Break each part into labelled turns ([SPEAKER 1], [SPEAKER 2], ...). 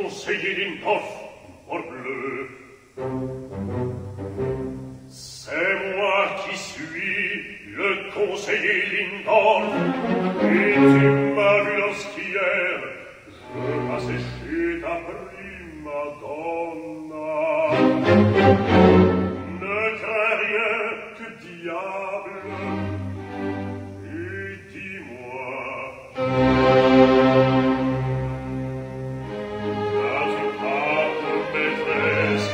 [SPEAKER 1] conseiller Lindorf, morbleu. C'est moi qui suis le conseiller Lindorf, et tu m'as vu lorsqu'hier je passais chez ta prima donna. Ne crains rien que diable, et dis-moi, n'as-tu pas de maîtresse?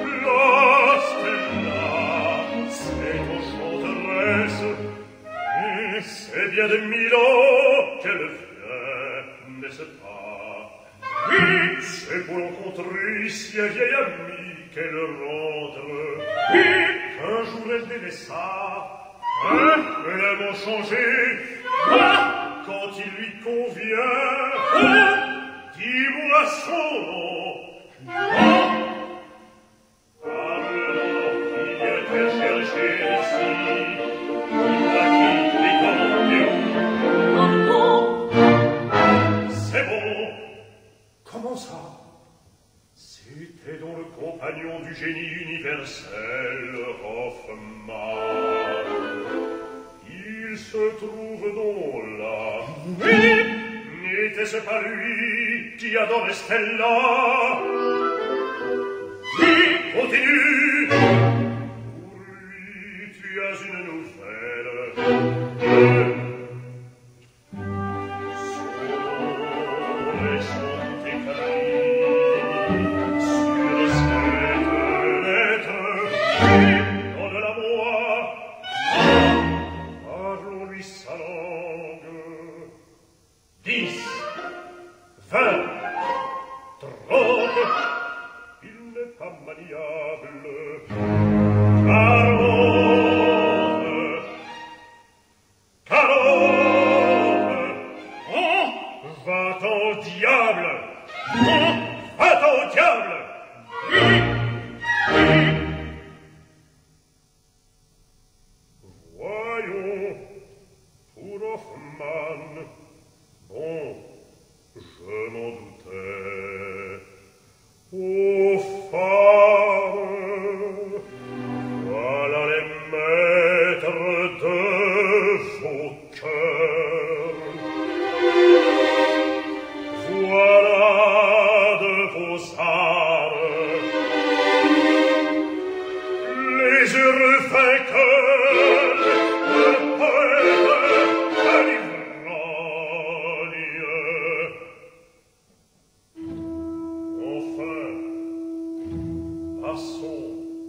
[SPEAKER 1] C'est ton chanteresse, et c'est bien de Milan qu'elle vient, n'est-ce pas? Oui, c'est pour rencontrer si un vieil ami qu'elle rentre. Oui, un jour elle délaissa, elle a bon changé, quand il lui convient, dis-moi son nom. Chercher ici, dis-moi qui les où. C'est bon. Comment ça? C'était donc le compagnon du génie universel, Hoffmann. Il se trouve donc là. Oui. N'était-ce pas lui qui adorait Stella? Oui, continue. Tu as une nouvelle. Son nom est écrit sur cette lettre. Donne-la-moi. Parlons-lui sa langue. 10, 20, 30. Il n'est pas maniable. Va-t'en au diable! Va-t'en au diable! Voyons, pour Hoffmann, bon, je m'en doutais. Ô femmes, voilà les maîtres de vos cœurs. Voilà de vos armes les heureux vainqueurs, le poète, la l'ivrogne. Enfin, passons.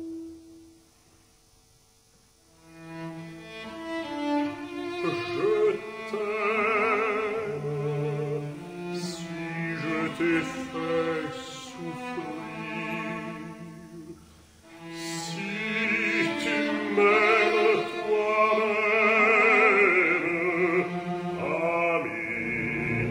[SPEAKER 1] Je t'aime, si je t'ai fait souffrir, si tu m'aimes toi-même, ami,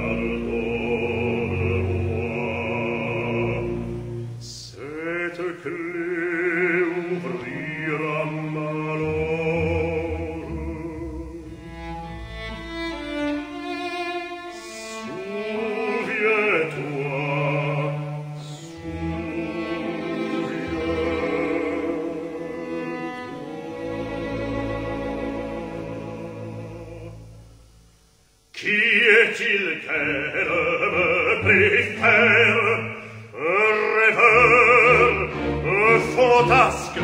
[SPEAKER 1] pardonne-moi. Cette clé ouvrira ma loge. Qui est-il qu'elle me préfère? Un rêveur, un fantasque,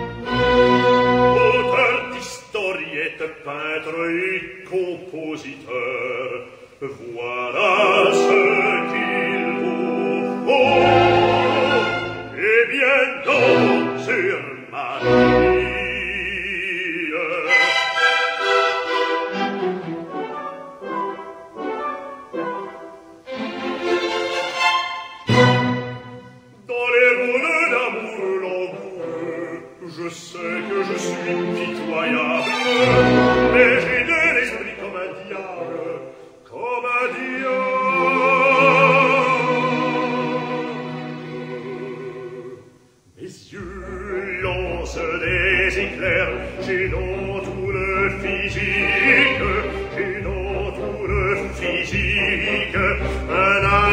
[SPEAKER 1] auteur d'historiettes, peintre et compositeur. Voilà ce qu'il vous faut, et bientôt sur ma vie.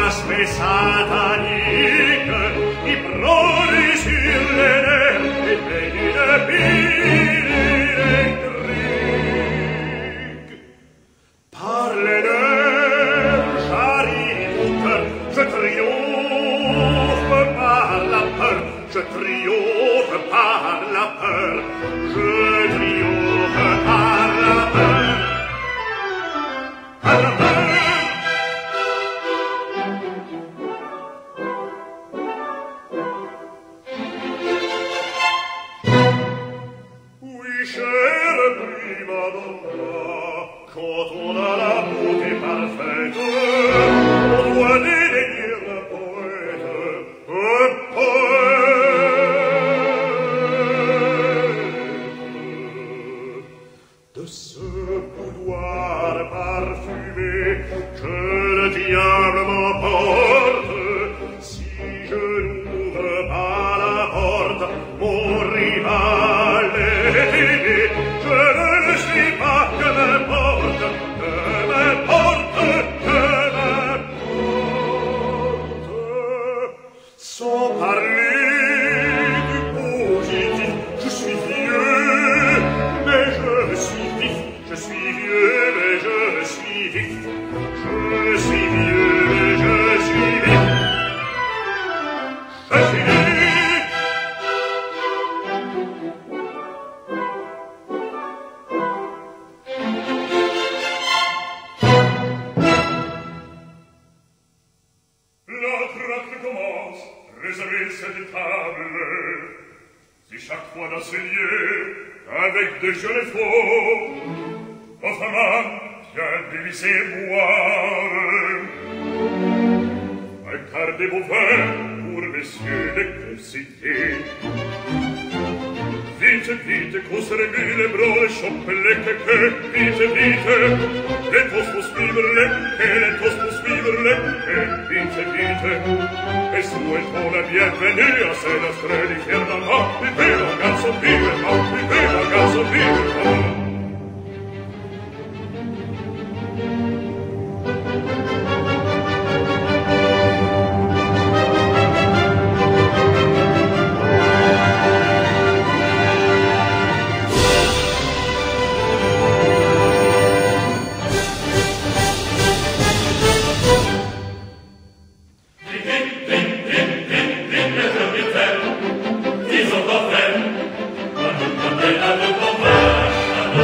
[SPEAKER 1] aspect satanique, qui brûle sur les nerfs et fait une pile électrique. Par les nerfs, j'arrive au cœur, je triomphe par la peur, je triomphe par la peur, je triomphe par la peur. Par la peur. Oui, chère prima donna, quand on a la beauté parfaite, on doit dédaigner le poète, un poète. De ce boudoir parfumé que le diable m'emporte, si je n'ouvre pas la porte, mon rival est aidé. Je ne suis pas que m'importe, que m'importe, que m'importe. Sans parler du positif, je suis vieux, mais je suis vif. Je suis vieux, mais je suis vif. Je suis vieux, mais je suis vif. Je suis vif. L'entr'acte commence, réservez cette table. Si chaque fois dans ces lieux, avec des jeux faux, votre main vient dévisser boire. Un quart de beau vin pour messieurs les conseillers. Vite, vite, qu'on se remue les bras, les chopes, les queques, vite, vite. Les toasts pour suivre les quais, les toasts pour suivre les quais, vite, vite. Et souhaitons la bienvenue à ces nostres différemment. Vivez la garçon vivement, vivez la garçon vivement.
[SPEAKER 2] Ils ont offert à nous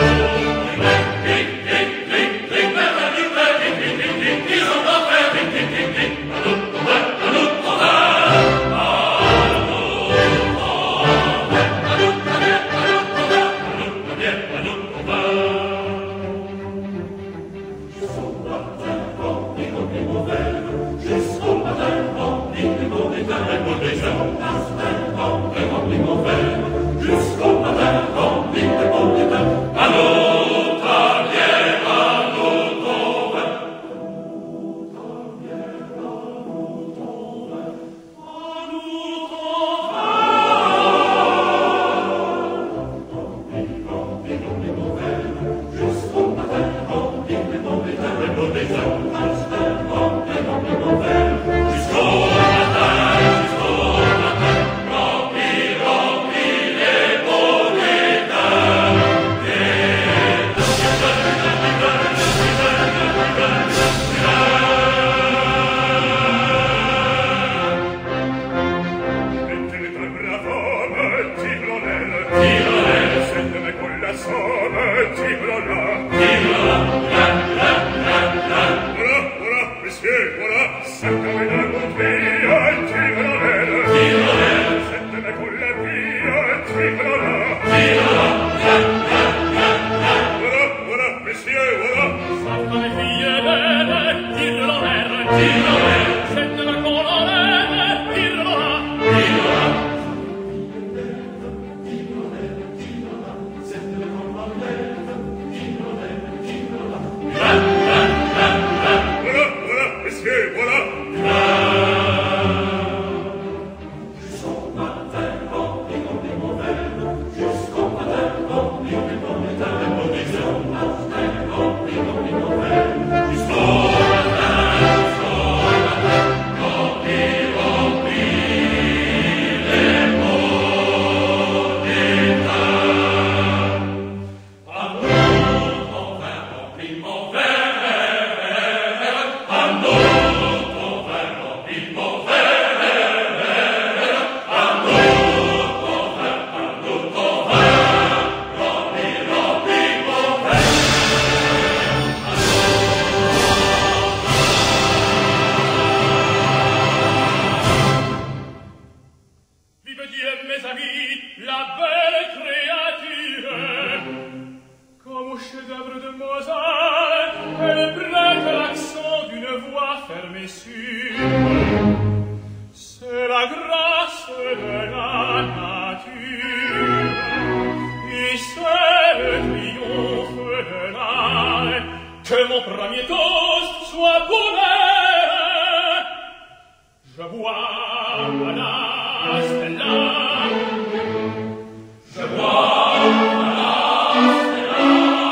[SPEAKER 2] Je vois la stella. Je vois la stella.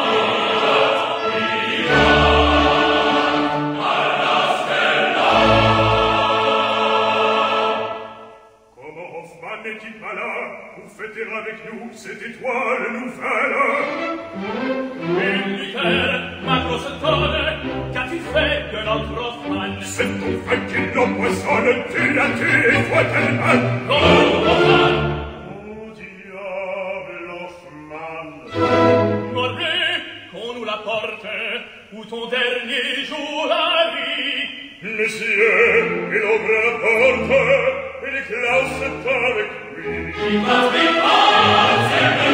[SPEAKER 1] Comment Hoffmann n'est-il pas là pour fêter avec nous cette étoile nouvelle?
[SPEAKER 2] Militaire, ma grosse tonne, qu'as-tu fait de notre Hoffmann?
[SPEAKER 1] C'est ton fait qu'il l'empoisonne, tu l'as tué, toi quel mal!
[SPEAKER 2] Hoffmann!
[SPEAKER 1] Oh diable, Hoffmann!
[SPEAKER 2] Morbleu, qu'on nous l'apporte, où ton dernier jour arrive.
[SPEAKER 1] Messieurs, il ouvre la porte, et les Klaus est avec lui.
[SPEAKER 2] Il va pas, c'est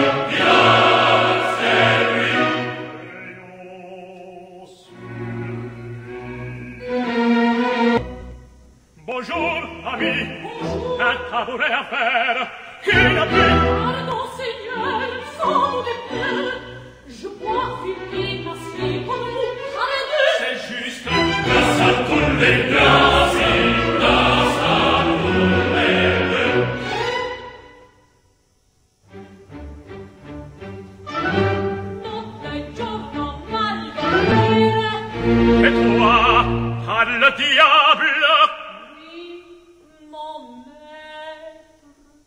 [SPEAKER 2] lui.
[SPEAKER 1] Bonjour, ami.
[SPEAKER 2] Bonjour.
[SPEAKER 1] Un tabouret à faire. Il a pris.
[SPEAKER 3] Pardon, Seigneur, sans vous déplaire. Je crois qu'il m'a si pour nous, à la deux.
[SPEAKER 2] C'est juste, grâce à tous les grâces, grâce à tous les deux.
[SPEAKER 3] Notte e giorno malgrare.
[SPEAKER 1] Et toi, à le diable.
[SPEAKER 3] Oui, mon maître.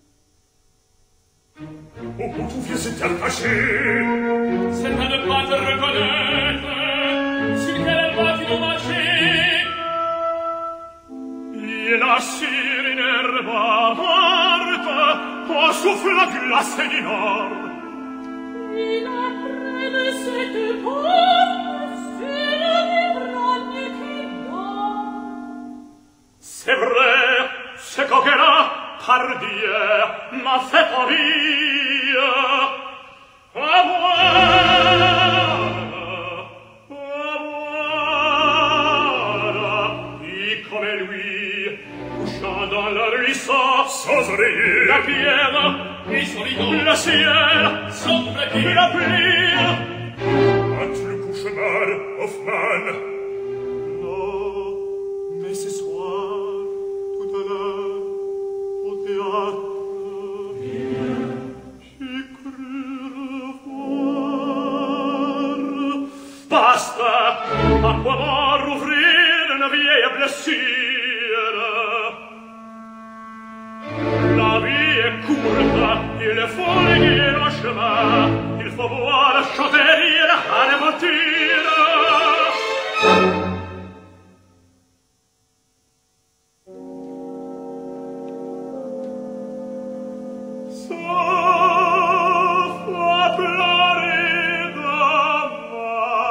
[SPEAKER 1] Où tu viens s'être caché?
[SPEAKER 2] C'est à ne pas te reconnaître, sur quelle voie tu dois marcher.
[SPEAKER 1] Il a sur une herbe morte, au souffle la glace du nord.
[SPEAKER 3] Il a près de cette porte, c'est le vivrogne qui dort.
[SPEAKER 1] C'est vrai, ce coquin-là, par Dieu, m'a fait envie. À moi, qui comme lui, couchant dans le ruisseau, sans oreiller, la pierre,
[SPEAKER 2] Et son rideau,
[SPEAKER 1] le ciel,
[SPEAKER 2] son flaquille,
[SPEAKER 1] la pluie. Hâte le cauchemar, Hoffmann. Non, mais ce soir, tout à l'heure, au théâtre, j'ai cru revoir. Basta, à quoi bon rouvrir une vieille blessure? La vie est courte, il faut gagner le chemin, il faut voir chanter rire à l'aventure. Sauf à pleurer d'amant.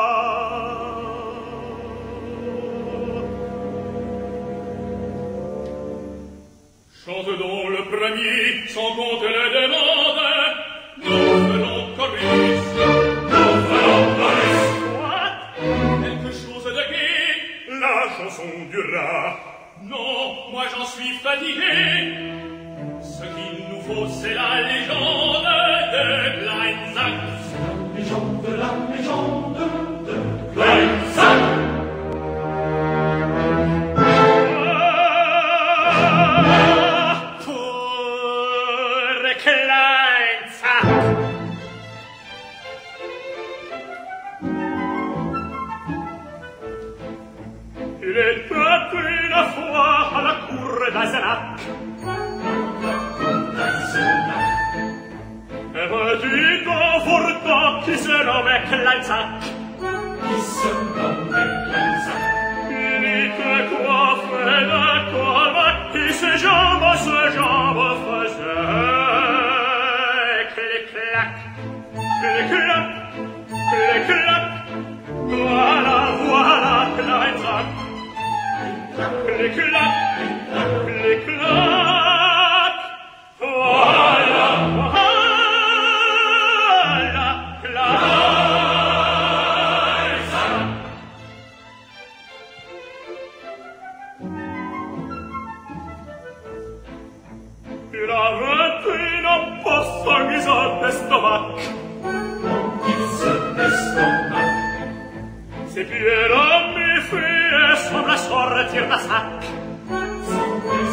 [SPEAKER 2] chante donc le premier, sans compte le demande. Nous ferons chorus, nous ferons chorus.
[SPEAKER 1] What?
[SPEAKER 2] Quelque chose de gai.
[SPEAKER 1] La chanson du rat.
[SPEAKER 2] Non, moi j'en suis fatigué. Ce qu'il nous faut, c'est la légende de Kleinsack. La légende de Kleinsack.
[SPEAKER 1] Pour Kleinsack. Il était une fois à la cour d'Eisenach. Un petit confortant qui se nommait Kleinsack. Il était coiffé de colbe, et ses jambes faisaient clic-clac, clic-clac, clic-clac. Voilà, voilà, Kleinsack. Clic-clac, clic-clac. Voilà, voilà, Kleinsack. Il avait une poste mise d'estomac. Ses pieds l'homme et fut et semble sortir d'un sac.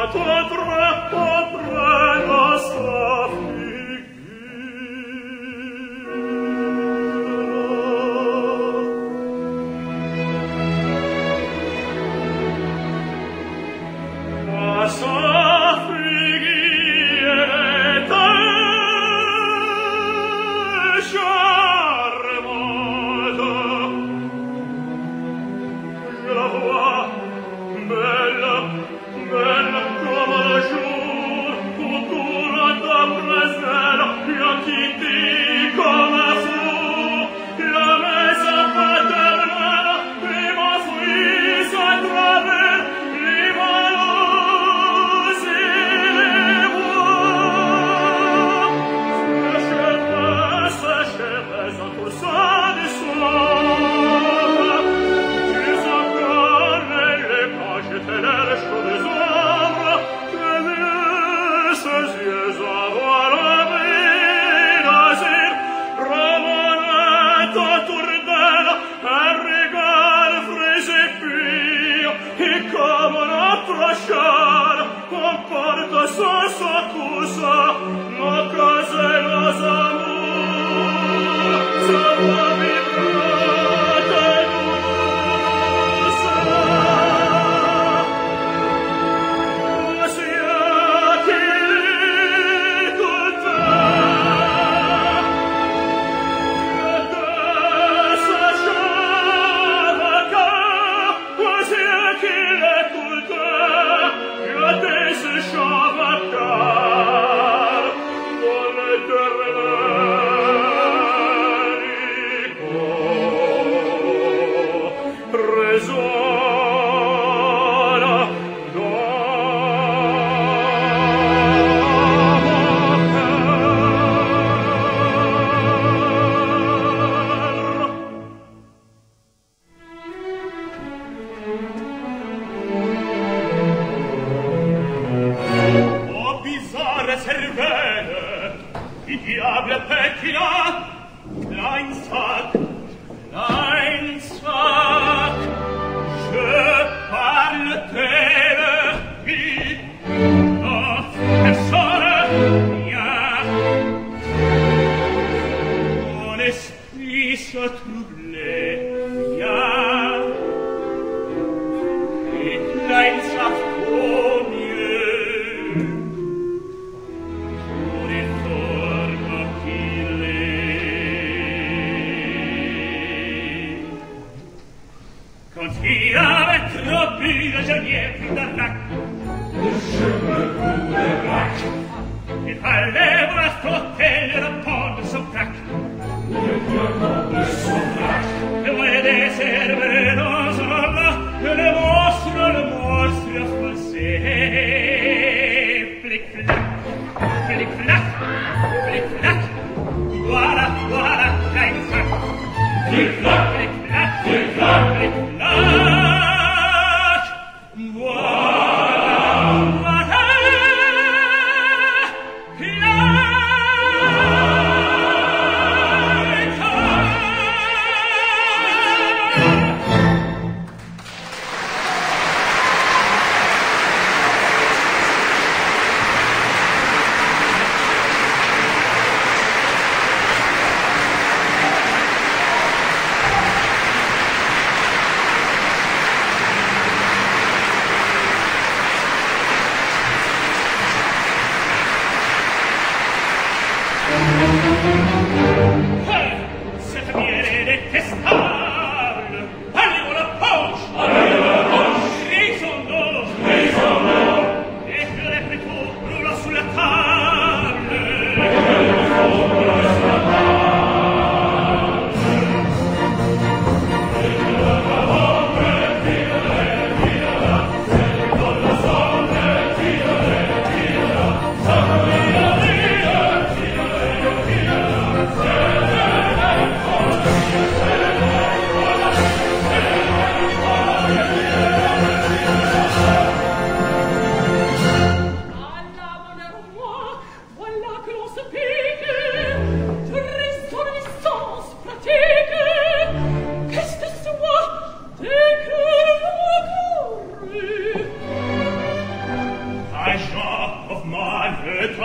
[SPEAKER 4] What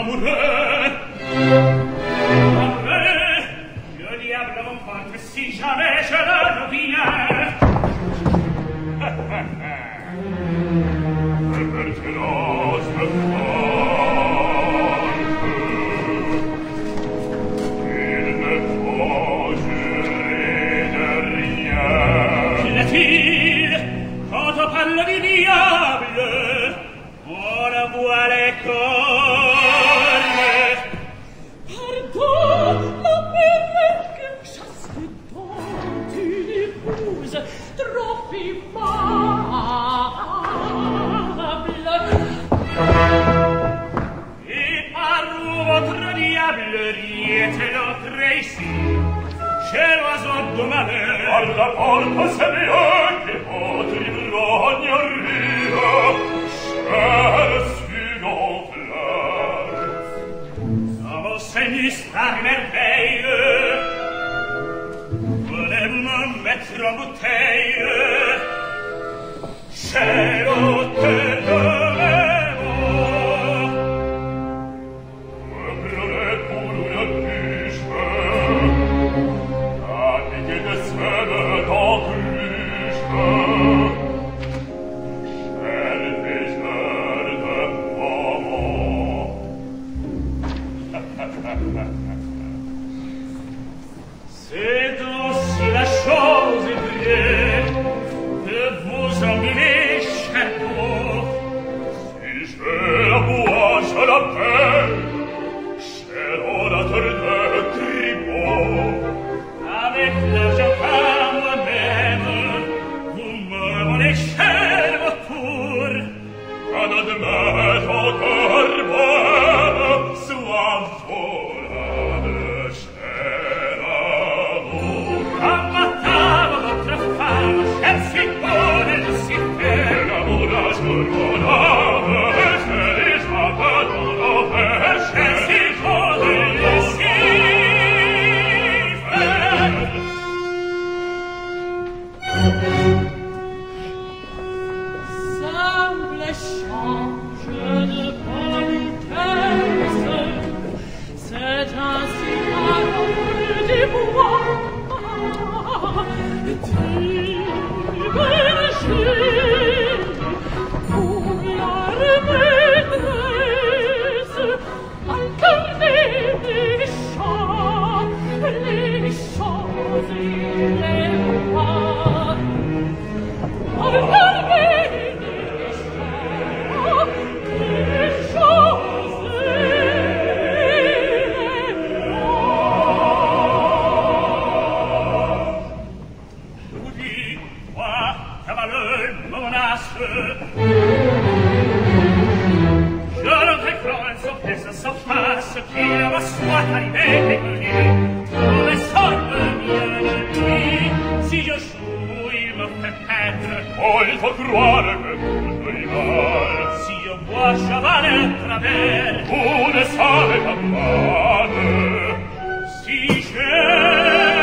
[SPEAKER 2] amoureux. Le diable m'emporte si jamais je le devinais.
[SPEAKER 1] Pertinence me il ne faut jurer de rien.
[SPEAKER 2] Qu'est-il quand on parle du diable? On voit les cornes.
[SPEAKER 3] Pardon, ma mère, qu'une chasse de dents, une épouse trop aimable.
[SPEAKER 2] Et par où votre diable riette l'entrée ici, chez l'oiseau de malheur?
[SPEAKER 1] Par la porta c'est bien che votre ivrogna ria, cher suivant fleur.
[SPEAKER 2] Au Seigneur par merveille, voulez-vous me mettre en bouteille? Cher hôtel de Lévaux,
[SPEAKER 1] me prenez pour une biche, à piquer de semaine dans cruche. Cher pêcheur de Beaumont.
[SPEAKER 2] c'est aussi la chose vraie de vous emmener, cher beau.
[SPEAKER 1] Si je la bois à la peine, cher orateur de Tribord,
[SPEAKER 2] Avec l'argent à moi-même, vous me volez cher vautour.
[SPEAKER 1] qu'en admettre encore bohème, soit volade, cher amour.
[SPEAKER 2] Ammattava votre femme, cher Simone de Cité.
[SPEAKER 1] L'amour la journonave, cher échappe dans l'enfer,
[SPEAKER 2] Cher Simone de Cité.
[SPEAKER 3] Simple échange de politesse, c'est ainsi parole du bois. Tu berger, pour la maîtresse, alterner les choses et les rois. Alterner les choses et les rois.
[SPEAKER 2] Je vous dis, moi, cavalier, monasse, je ne réfléchis sur pièce sans face, qu'il me soit arrivé d'écouler, pour les sorts bien de lui, si je joue, il me fait perdre.
[SPEAKER 1] Oh, il faut croire que tout est mal.
[SPEAKER 2] Si je bois cheval à travers,
[SPEAKER 1] Vous ne savez pas mal.
[SPEAKER 2] si je...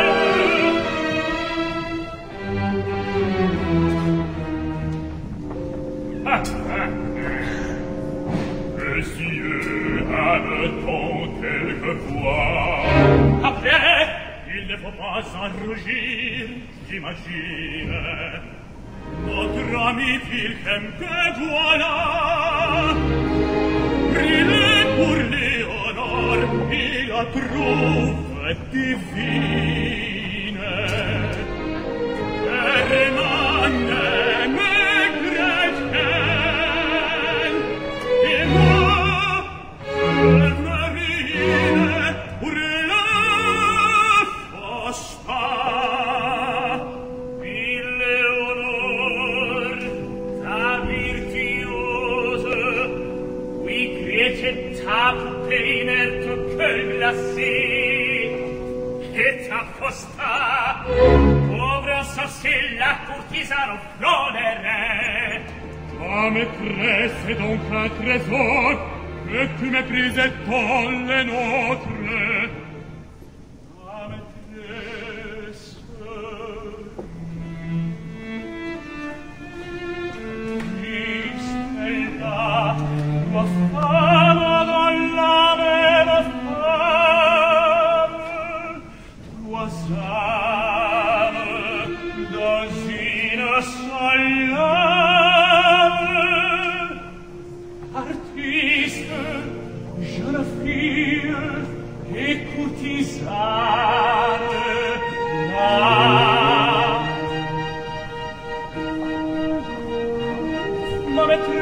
[SPEAKER 1] Messieurs, aime-t-on quelquefois?
[SPEAKER 2] Après, il ne faut pas en rougir, j'imagine. Notre ami Wilhelm que voilà, brûlé pour Léonore, il la trouve divine. Hermann aime chrétien, et moi, Marine, pour la Fausta. Léonore, ta virtuose, oui, crête ta poupée inerte que glacée, et ta Fausta, pauvre sorcier, la courtisane au fleuret.
[SPEAKER 1] Ma maîtresse est donc un trésor que tu méprises dans les nôtres.
[SPEAKER 2] Ma maîtresse, triste est là, tua fama dans la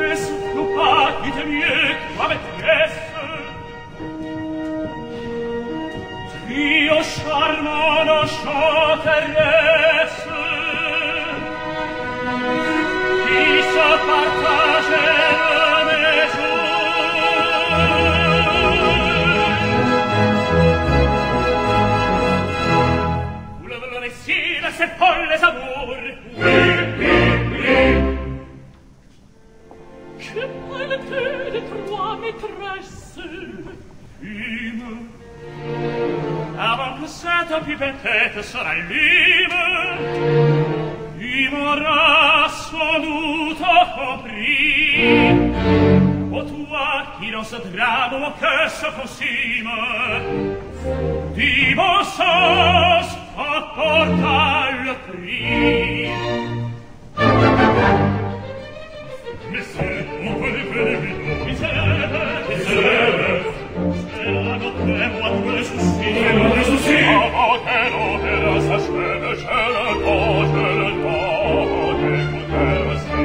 [SPEAKER 2] Ne souffle pas, dites mieux que ma maîtresse. Trio charmant enchanteresse, qui se partage le maison. Vous le voulez si de ces folles amours? Oui, oui, oui.
[SPEAKER 3] Que parles-tu de trois maîtresses?
[SPEAKER 2] Fume, avant que cette pipette se rallume, tu m'auras sans doute compris. Ô toi qui dans ce drame mon cœur se consume, du bon sens apporta le prix. Messieurs, mon venez, misère, c'est la notte et moi tous les soucis. Oh, quelle opéra s'achève, j'ai le temps d'écouter aussi.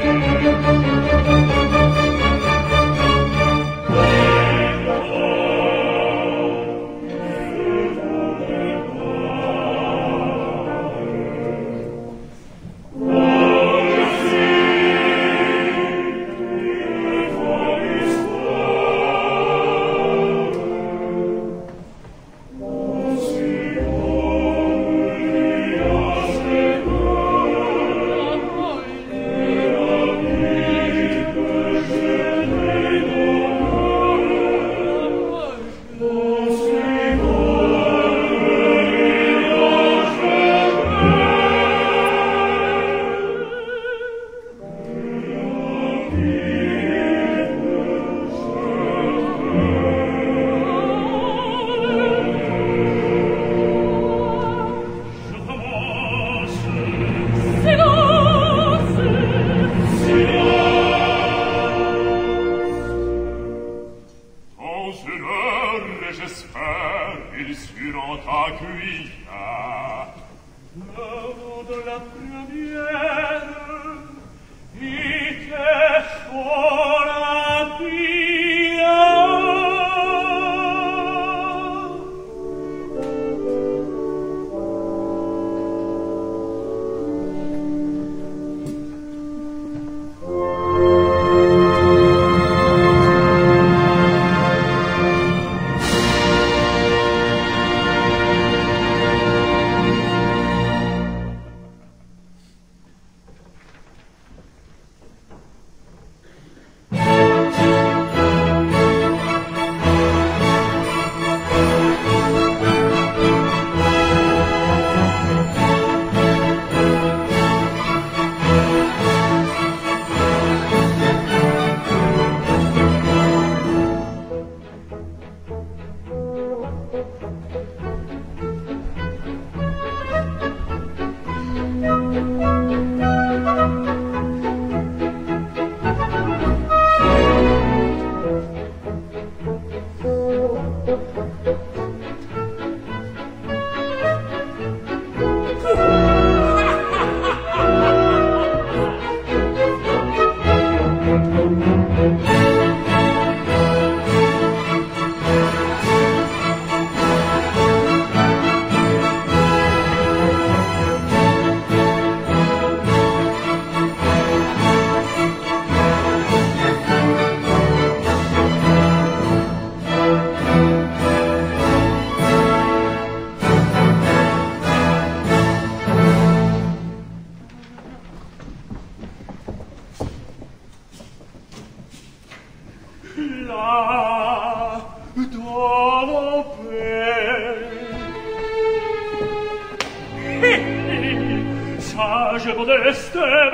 [SPEAKER 2] Sage, modeste et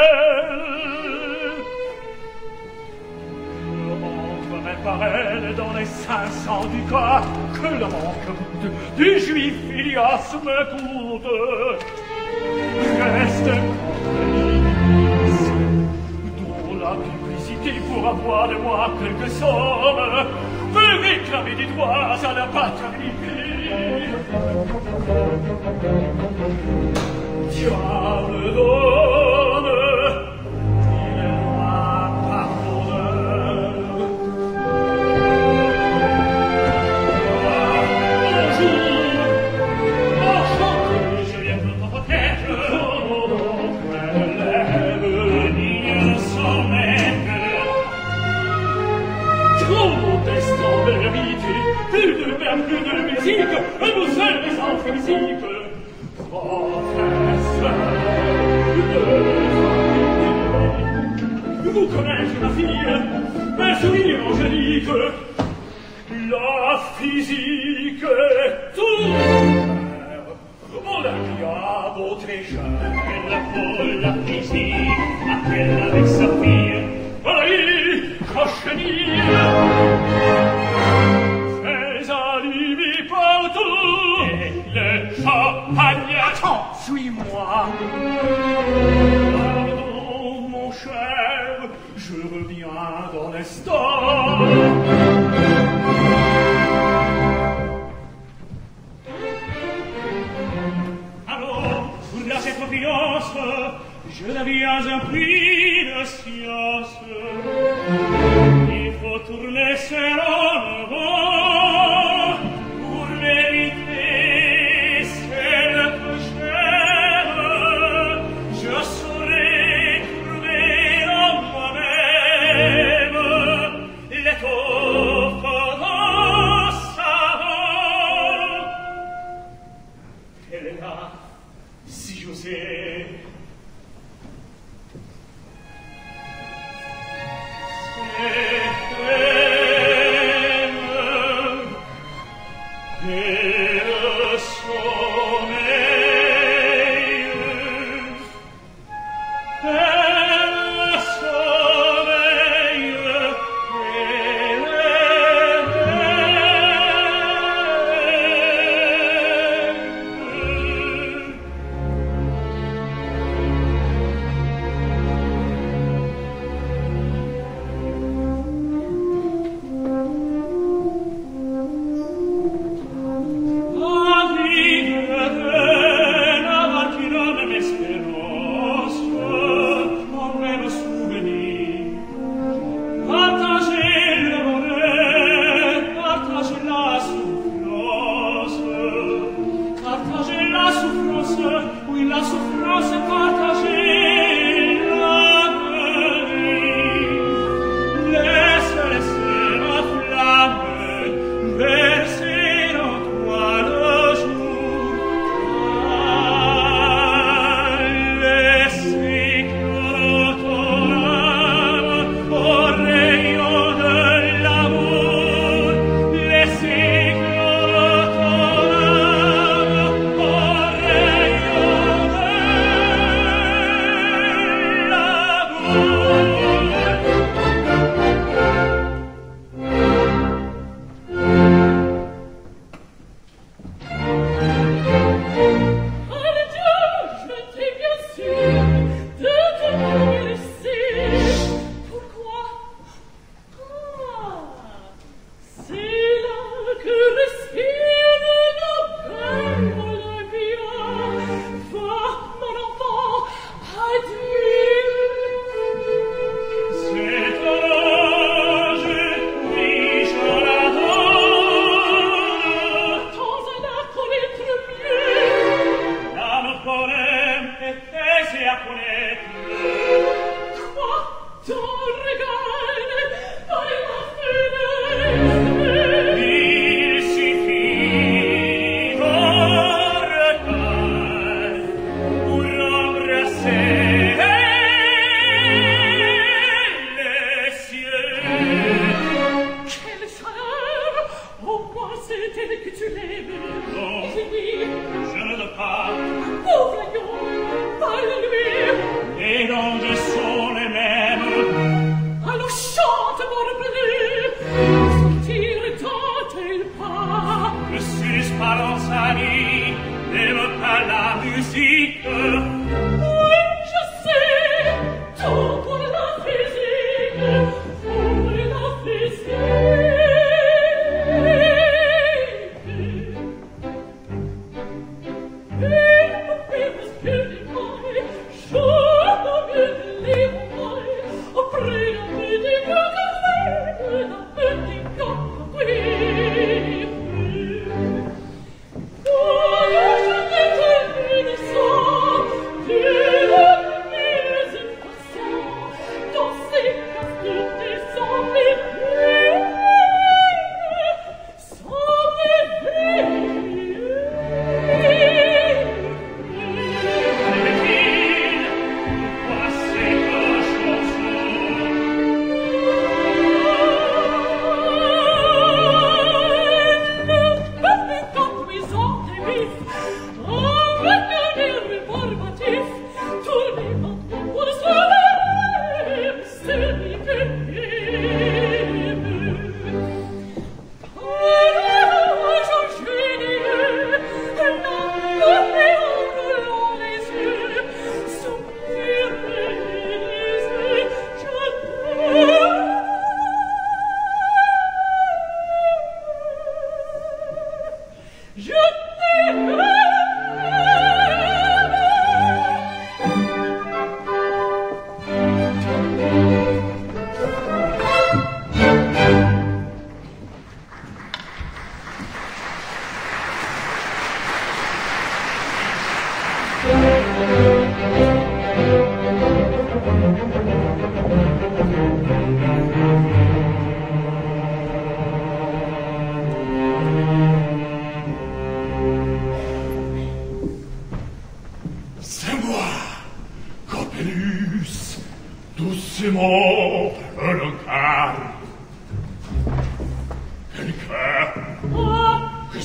[SPEAKER 2] belle, je rentrerai par elle dans les 500 ducats que le manque du juif Ilias me coûte. Reste complice, dont la publicité pour avoir de moi quelques sommes me réclamer des droits à la paternité. Diable d'homme, il m'a a plus de musique, nous seuls les enfants physiques. Professeur de famille, vous connaissez ma fille, un sourire angélique, la physique est tout. On la diable très jeune, elle pour la physique, à quelle avec sa fille, allez, cochenille, ses alibi partout, et le champagne. Attends, suis-moi. Pardon, mon cher, je reviens dans l'instant. Cette confiance, je n'aviens un prix de science. Il faut tourner seul en avant pour mériter celle que j'aime. Je saurais trouver en moi-même l'étoffe d'un savant. Elle est là. Si j'osais, cette peine et le sommeil,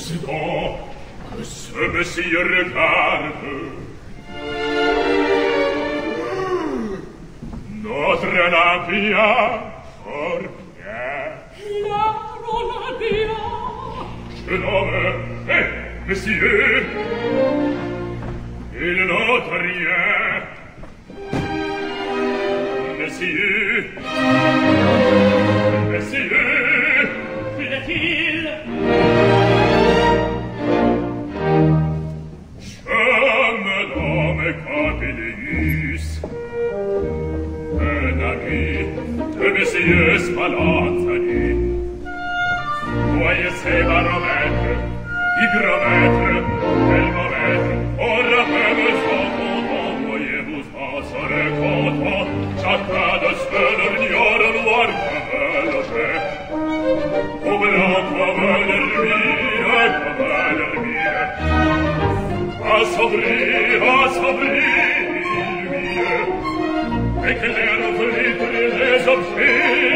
[SPEAKER 1] c'est donc que ce monsieur regarde? Notre Olympia, fort bien.
[SPEAKER 3] La Olympia.
[SPEAKER 1] Jeune homme, monsieur, il n'ôte rien. Monsieur,
[SPEAKER 2] Plaît-il?
[SPEAKER 1] Je me nomme Capilius, un ami de monsieur Spallanzani. Voyez ces baromètres, hygromètres, thermomètres, on rappelle son compte, voyez-vous en serait content, chacun de ceux de l'ignore noir comme le jet. Au blanc comme l'hermine, assombri, illumine, éclaire les objets,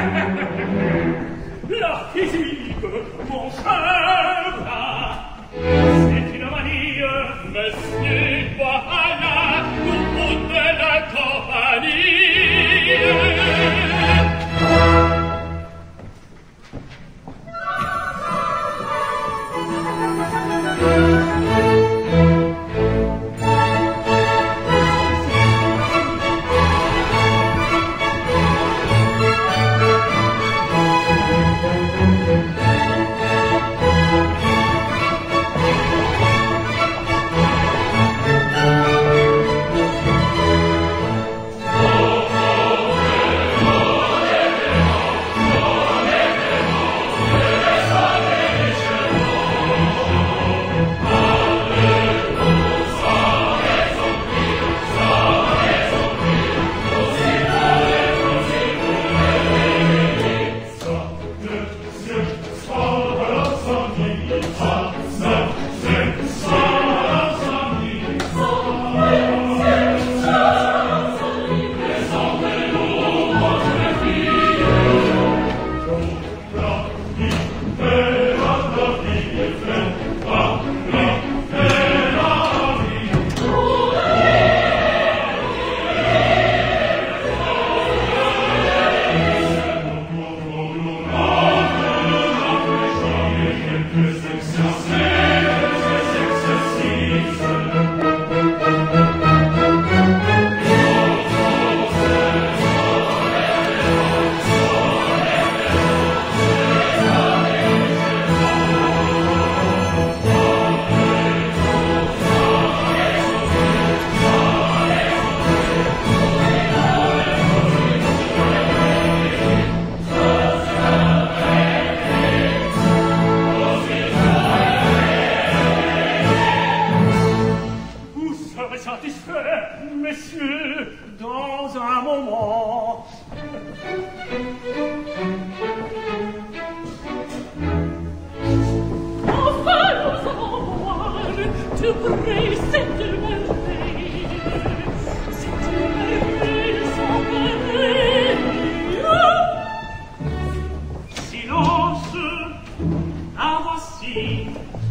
[SPEAKER 2] La physique, mon cher, satisfait, messieurs, dans un moment.
[SPEAKER 3] Enfin, nous allons voir de près cette merveille. Cette merveille sans pareil.
[SPEAKER 2] Silence, la voici.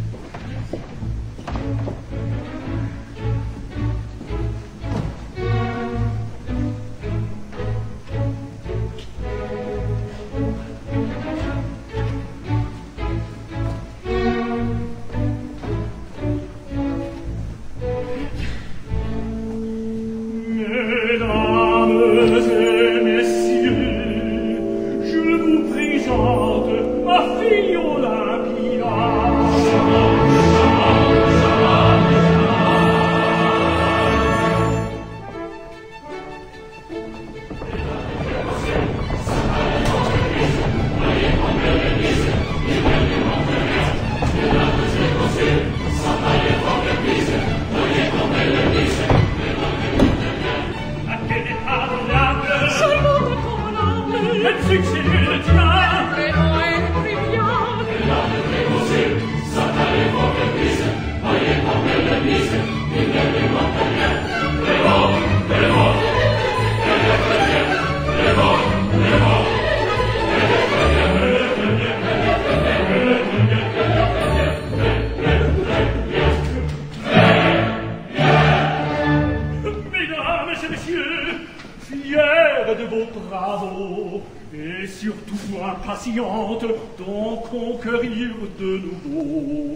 [SPEAKER 2] Impatiente d'en conquérir de nouveau.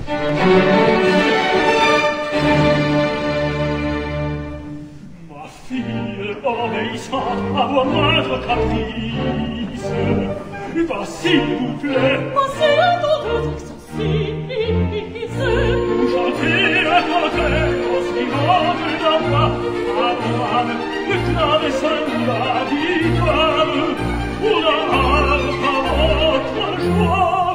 [SPEAKER 2] Ma fille obéissante à vos moindres caprices, va s'il vous plaît,
[SPEAKER 3] passez à d'autres exercices.
[SPEAKER 2] Chantez la canter aussi grande d'enfant, à l'âme, le clavecin ou la victoire, ou la harpe à votre joie.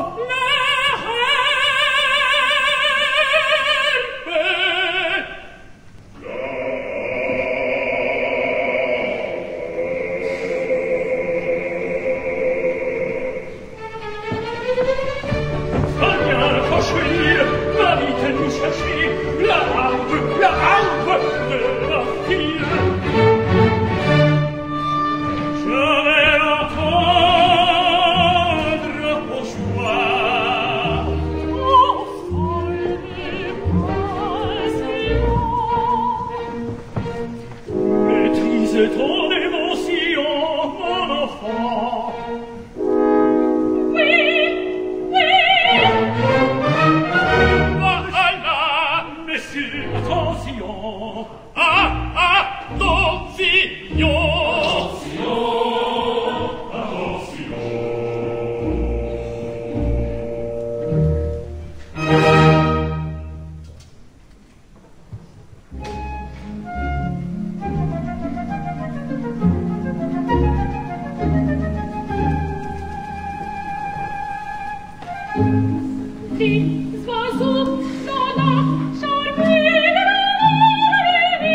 [SPEAKER 3] Les oiseaux sont là, charmés.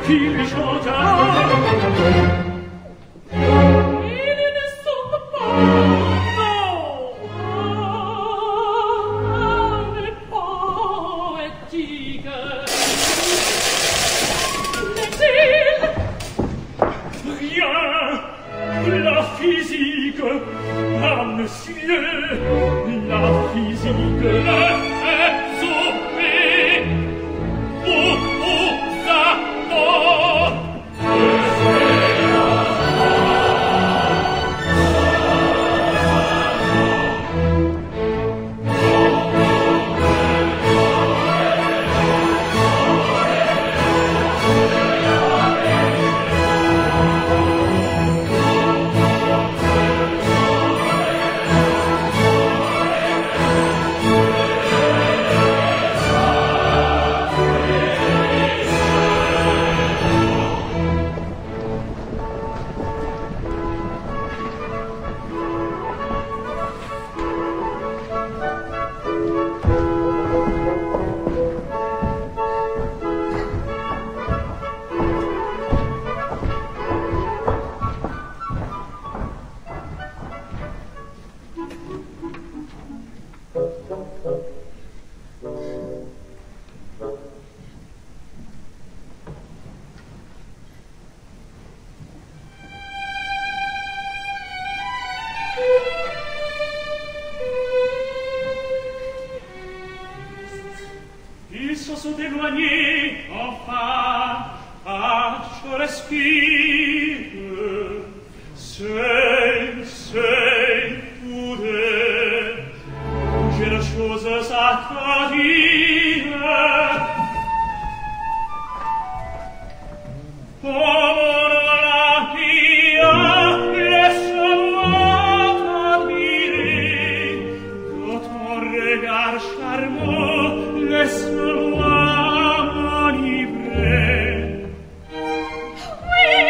[SPEAKER 2] qui lui chantera.
[SPEAKER 3] Il ne saute pas. Non. Les poétiques. N'est-il?
[SPEAKER 2] Rien. La physique. Ah, monsieur. La physique est sauvée. Oh, ça, oh. Ils se sont éloignés, enfin, je respire. Seul, tous deux, j'ai des choses à te dire. Pauvre la pia, laisse-moi t'admirer, de ton regard charmant, laisse-moi m'enivrer.
[SPEAKER 3] Oui.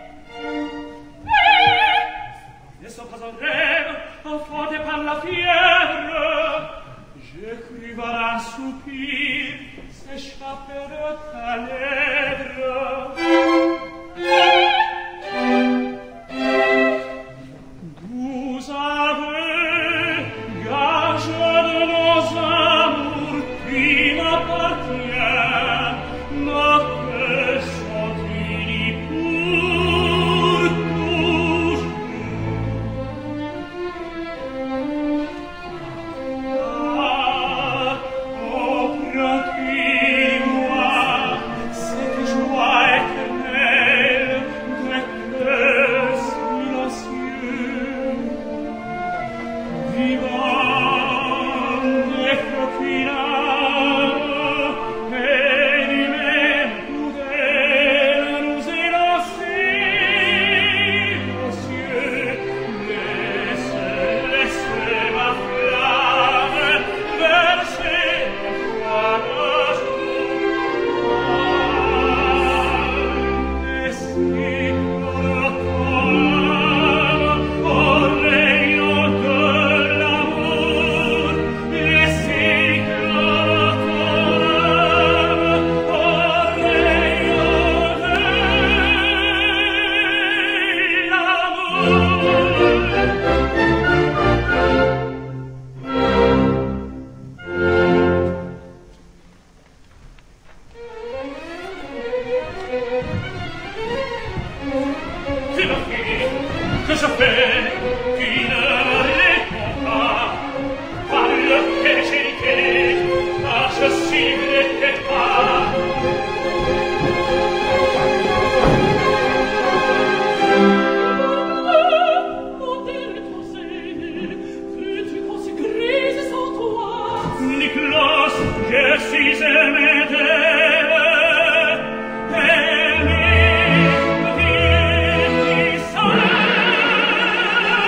[SPEAKER 2] Ne sont pas un rêve, enfanté par la fièvre. J'ai cru voir un soupir s'échapper de ta lèvre. Vous avez gage de nos amours qui m'appartient, notre sont unis pour toujours. Ah, offre-t-il-moi cette joie éternelle de cœur silencieux, vivant et croquinant, et du même poudre nous élancer aux cieux. Laisse ma flamme verser la que je fais qui ne répond pas, parle que j'ai dit, je cible tes pas.
[SPEAKER 3] Mon terre est enseignée, veux-tu qu'on se grise sans toi?
[SPEAKER 2] Nicolas, je suis aimé d'elle. Aimé, vie qui s'en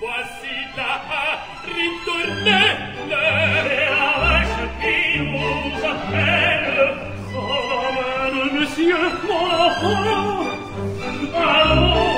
[SPEAKER 2] voici là, ritournelle, et avec qui nous appelle. Amène, monsieur, mon enfant. Allons.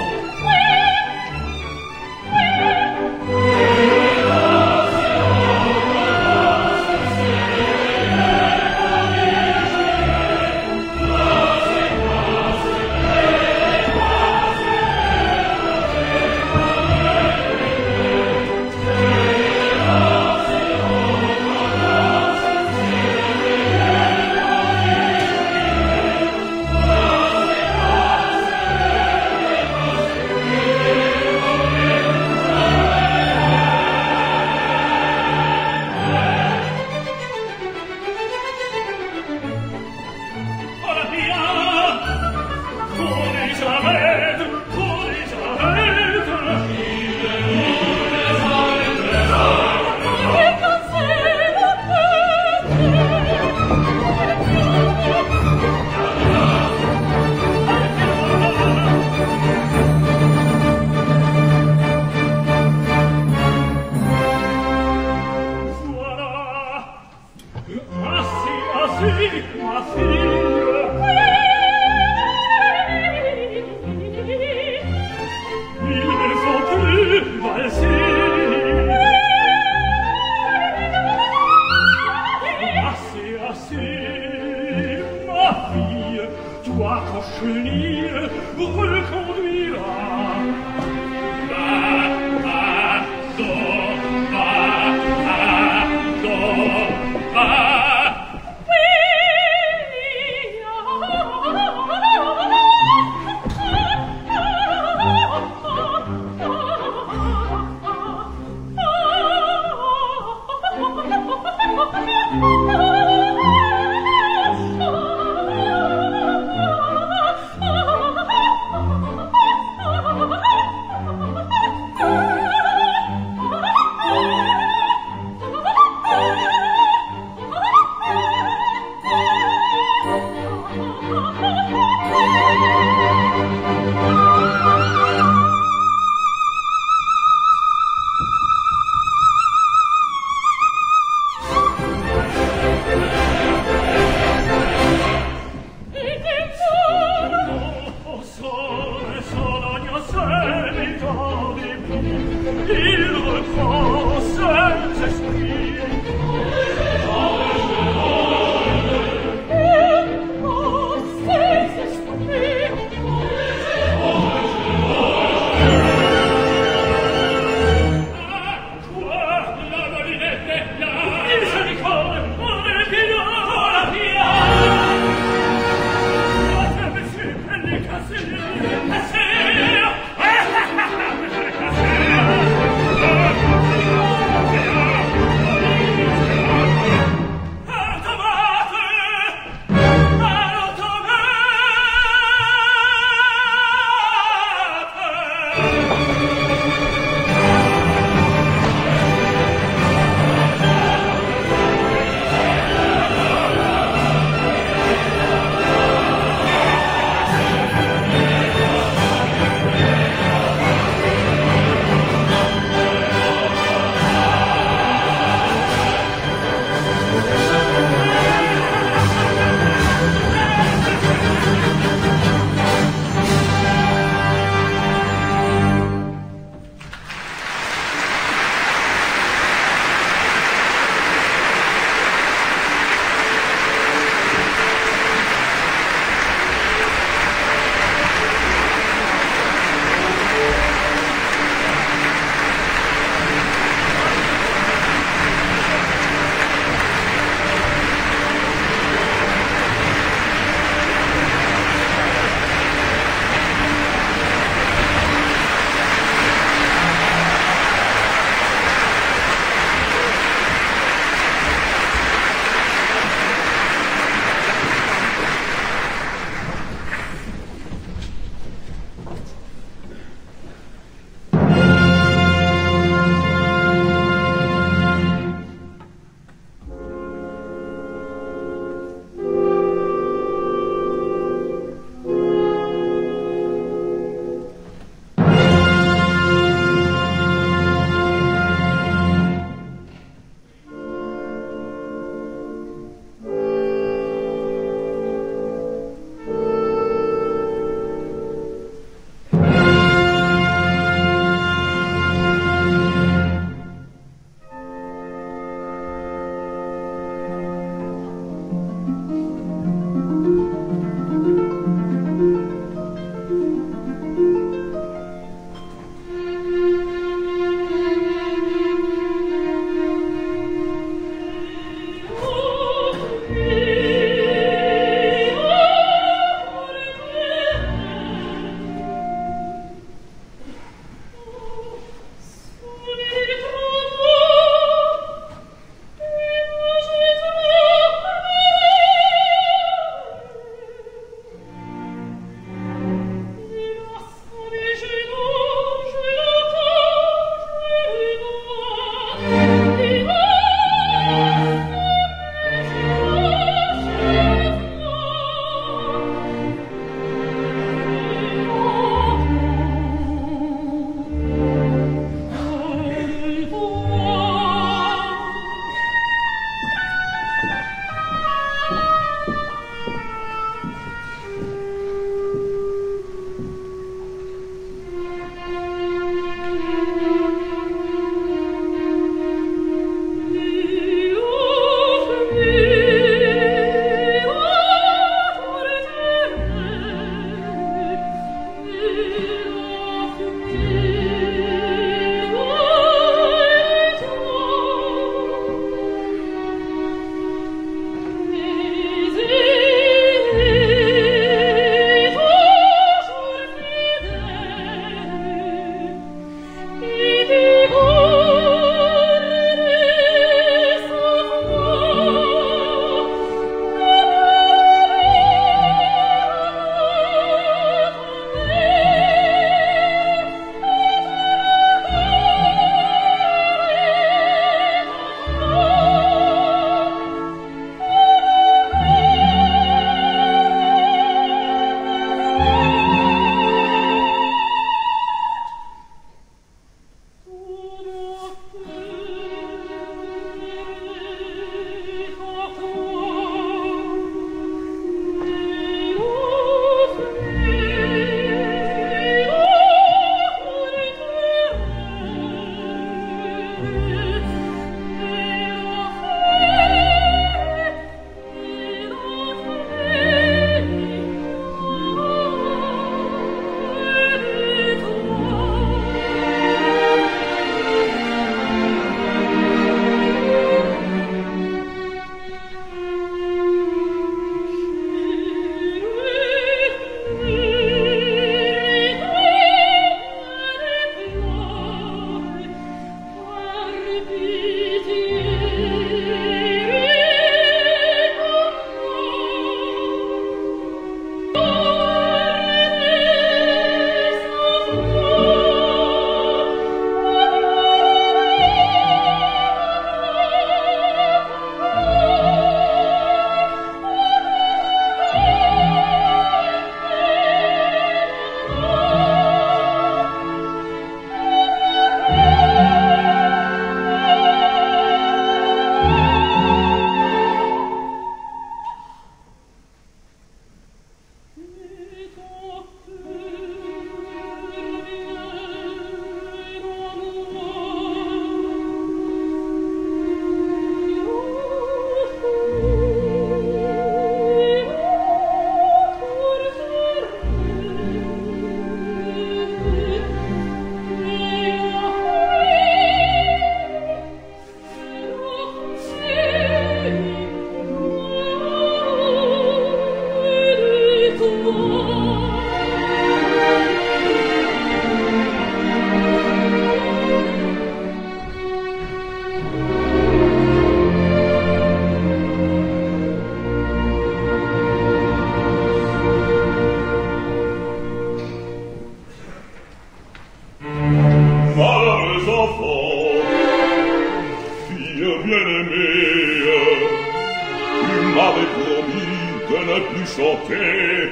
[SPEAKER 1] ne plus chanter.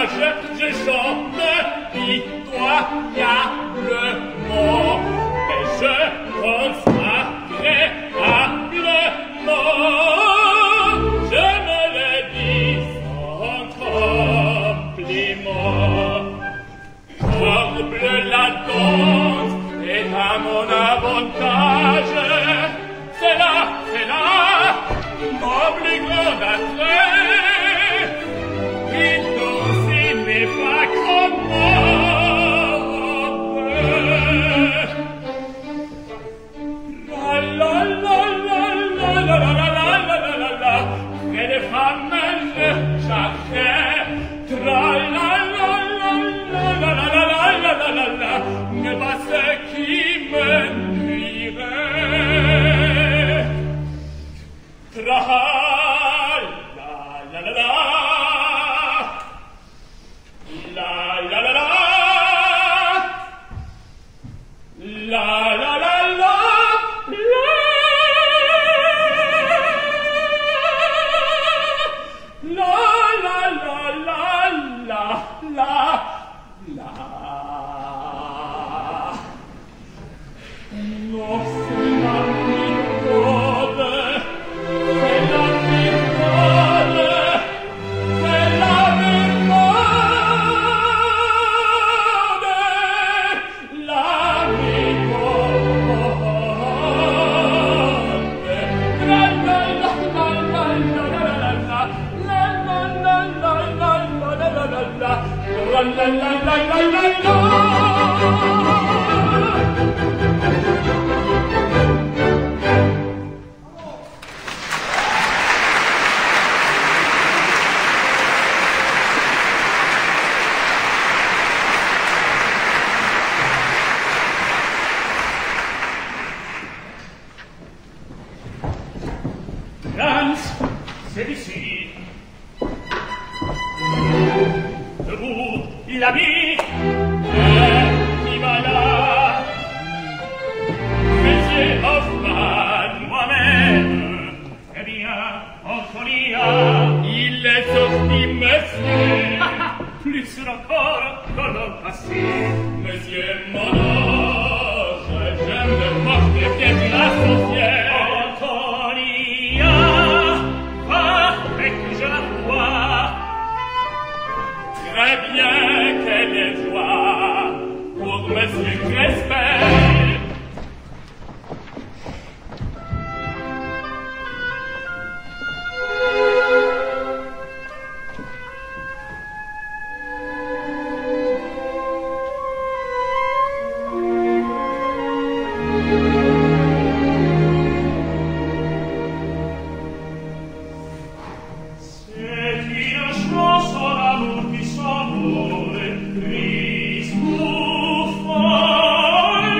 [SPEAKER 2] Je chante pitoyablement, mais compte est à mon avantage. C'est là, m'obligant d'attrait, et donc il n'est pas commode. La la la la la la la la la la la la, et les femmes le jardin, tra la la la la la la la la la la la, n'est pas ce qui me nuirait. Tra la la la la, la la la la, la la la la, c'est d'ici. Debout, l'ami, qui va là? Monsieur Hoffman, moi-même. Eh bien, en folie, il est sorti, monsieur. Plus encore que le passé. Monsieur mon ange, j'aime le moche des pieds associés. Très bien, quelle joie pour Monsieur Crespel.
[SPEAKER 3] Thank you.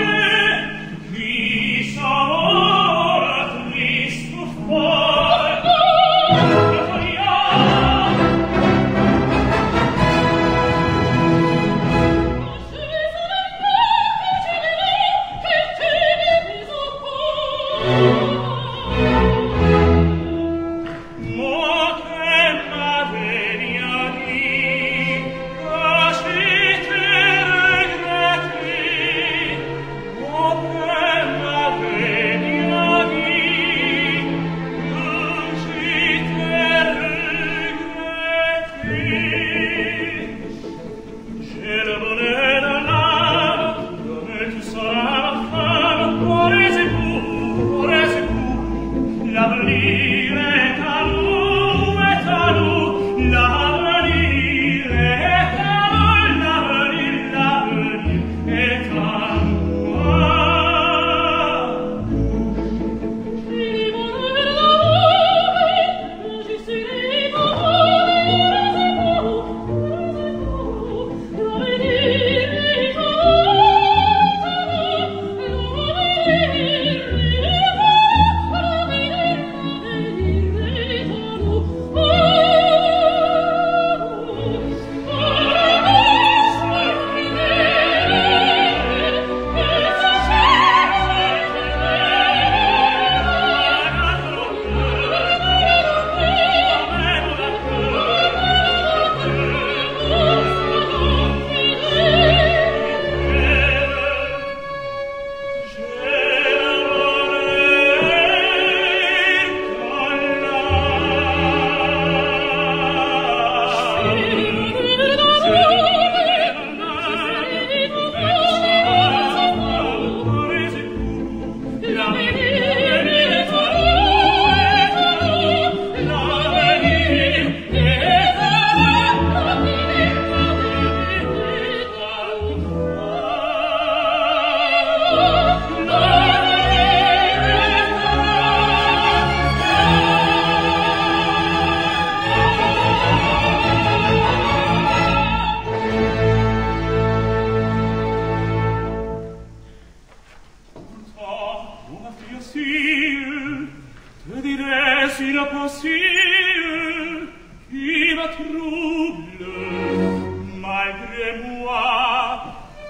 [SPEAKER 2] trouble, malgré moi.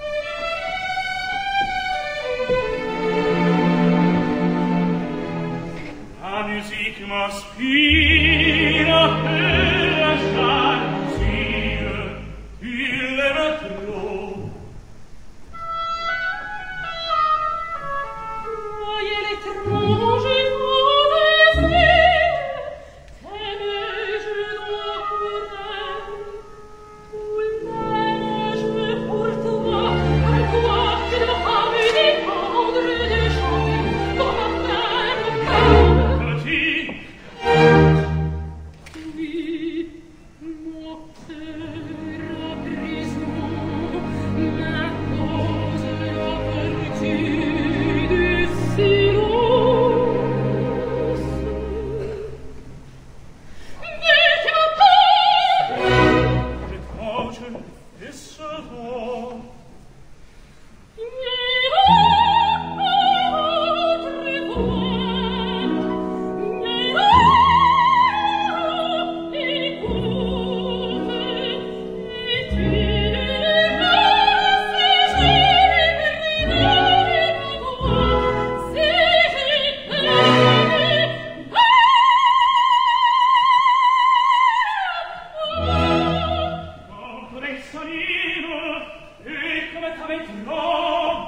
[SPEAKER 2] La musique m'inspire et la jalousie, il est trop.
[SPEAKER 3] Voyez l'étrange désir, t'aimais-je dois pour elle, ou l'aimais-je pour toi, que de femme dépendre de chanter, comme un frère au cœur.
[SPEAKER 2] Petit,
[SPEAKER 3] Oui, mon cœur a prison, ma cause la vertu du silence. Vecchio padre,
[SPEAKER 2] l'étrange et savant,
[SPEAKER 3] Thank
[SPEAKER 2] sonino e come t'avete trovato.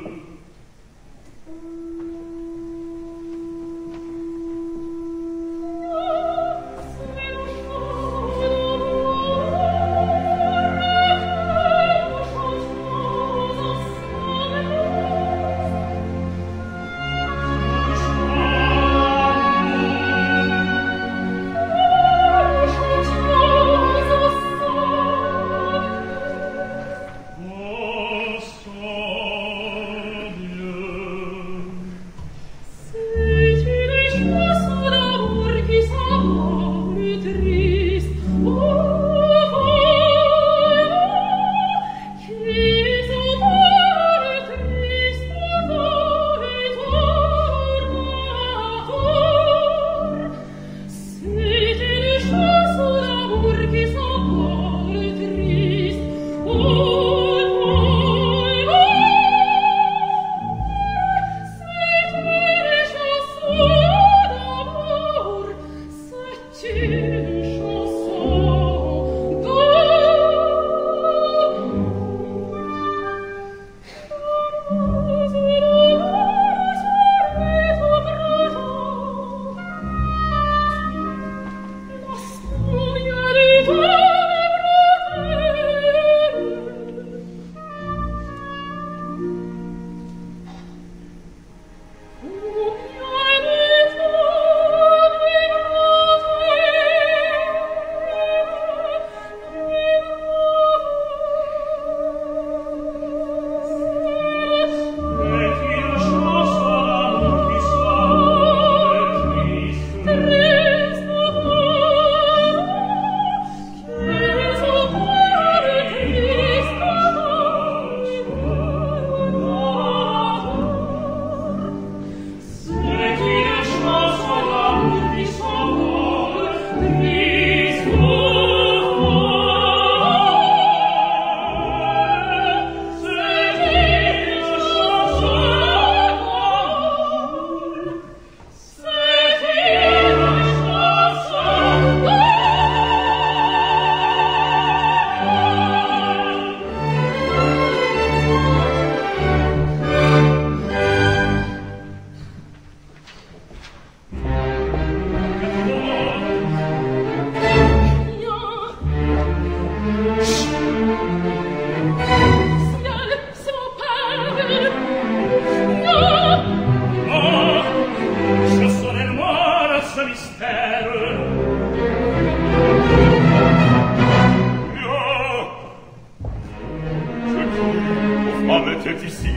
[SPEAKER 1] était ici.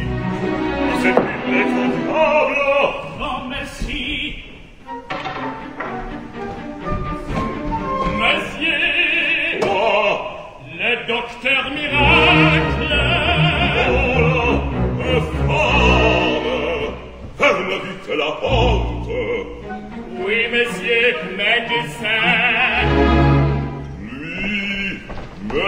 [SPEAKER 1] Cette ville est convenable.
[SPEAKER 2] Non, merci. Monsieur.
[SPEAKER 1] Quoi?
[SPEAKER 2] Le docteur miracle.
[SPEAKER 1] Oh là, femme. Ferme vite la porte.
[SPEAKER 2] Oui, monsieur, médecin.
[SPEAKER 1] Lui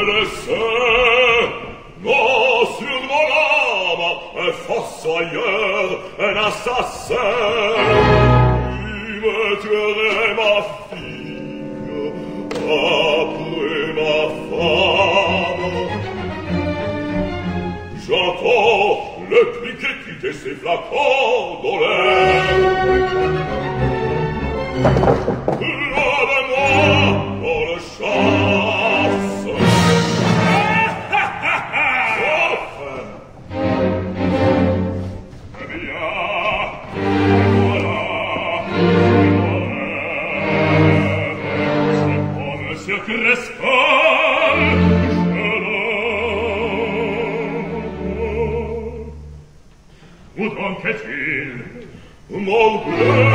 [SPEAKER 1] le sais. Non, sur mon âme, un fossoyeur, un assassin. Il me tuerait ma fille, après ma femme. J'entends le criquet quitter ses flacons dans l'air. Loin de moi, on le chasse. Eh bien, voilà, c'est pour Monsieur Crescal, je l'ai. Où donc est-il? Mon bleu!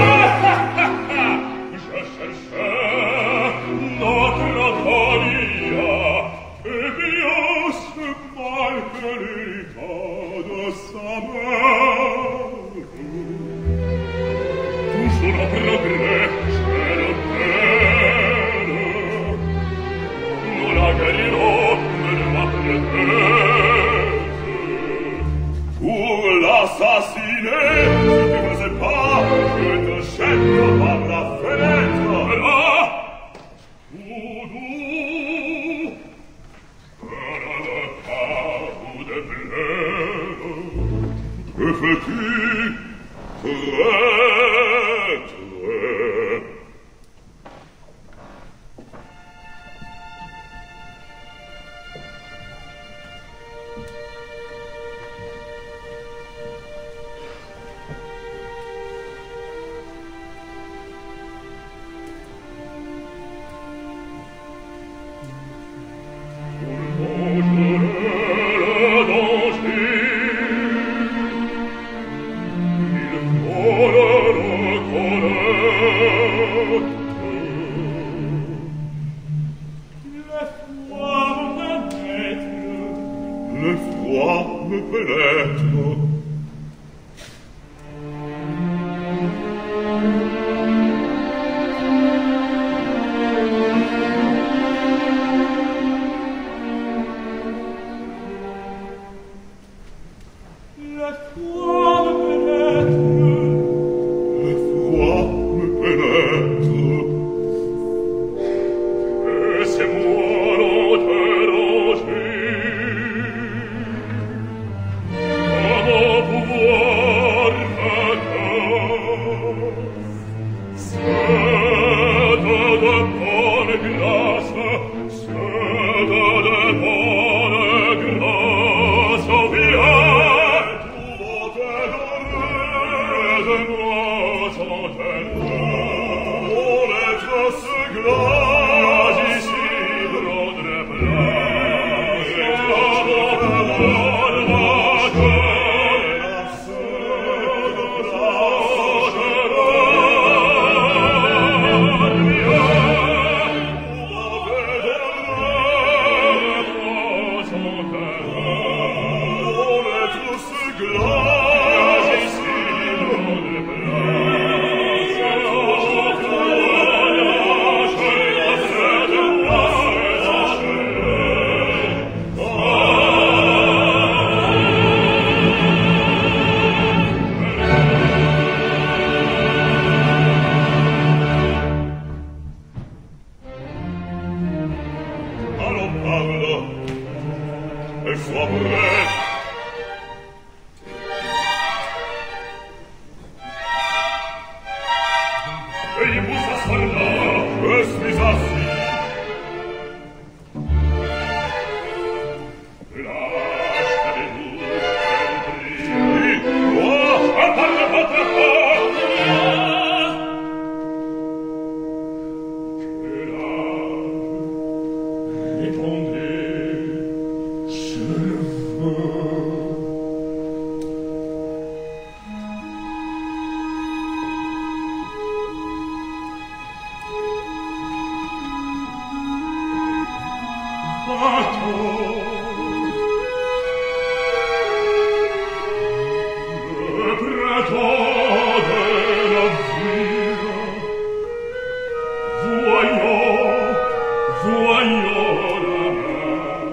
[SPEAKER 1] Je cherchais notre Antonia, et bien ce mal que l'héritant de sa mère. Toujours en progrès, chez le père. Nous la guérirons de la prêtresse. Pour l'assassiner, si tu faisais pas, je te jette par la fenêtre. Là, doudou, par le carreau de plaire. Que fais-tu, traître? Le froid me pénètre.
[SPEAKER 2] Voyons la main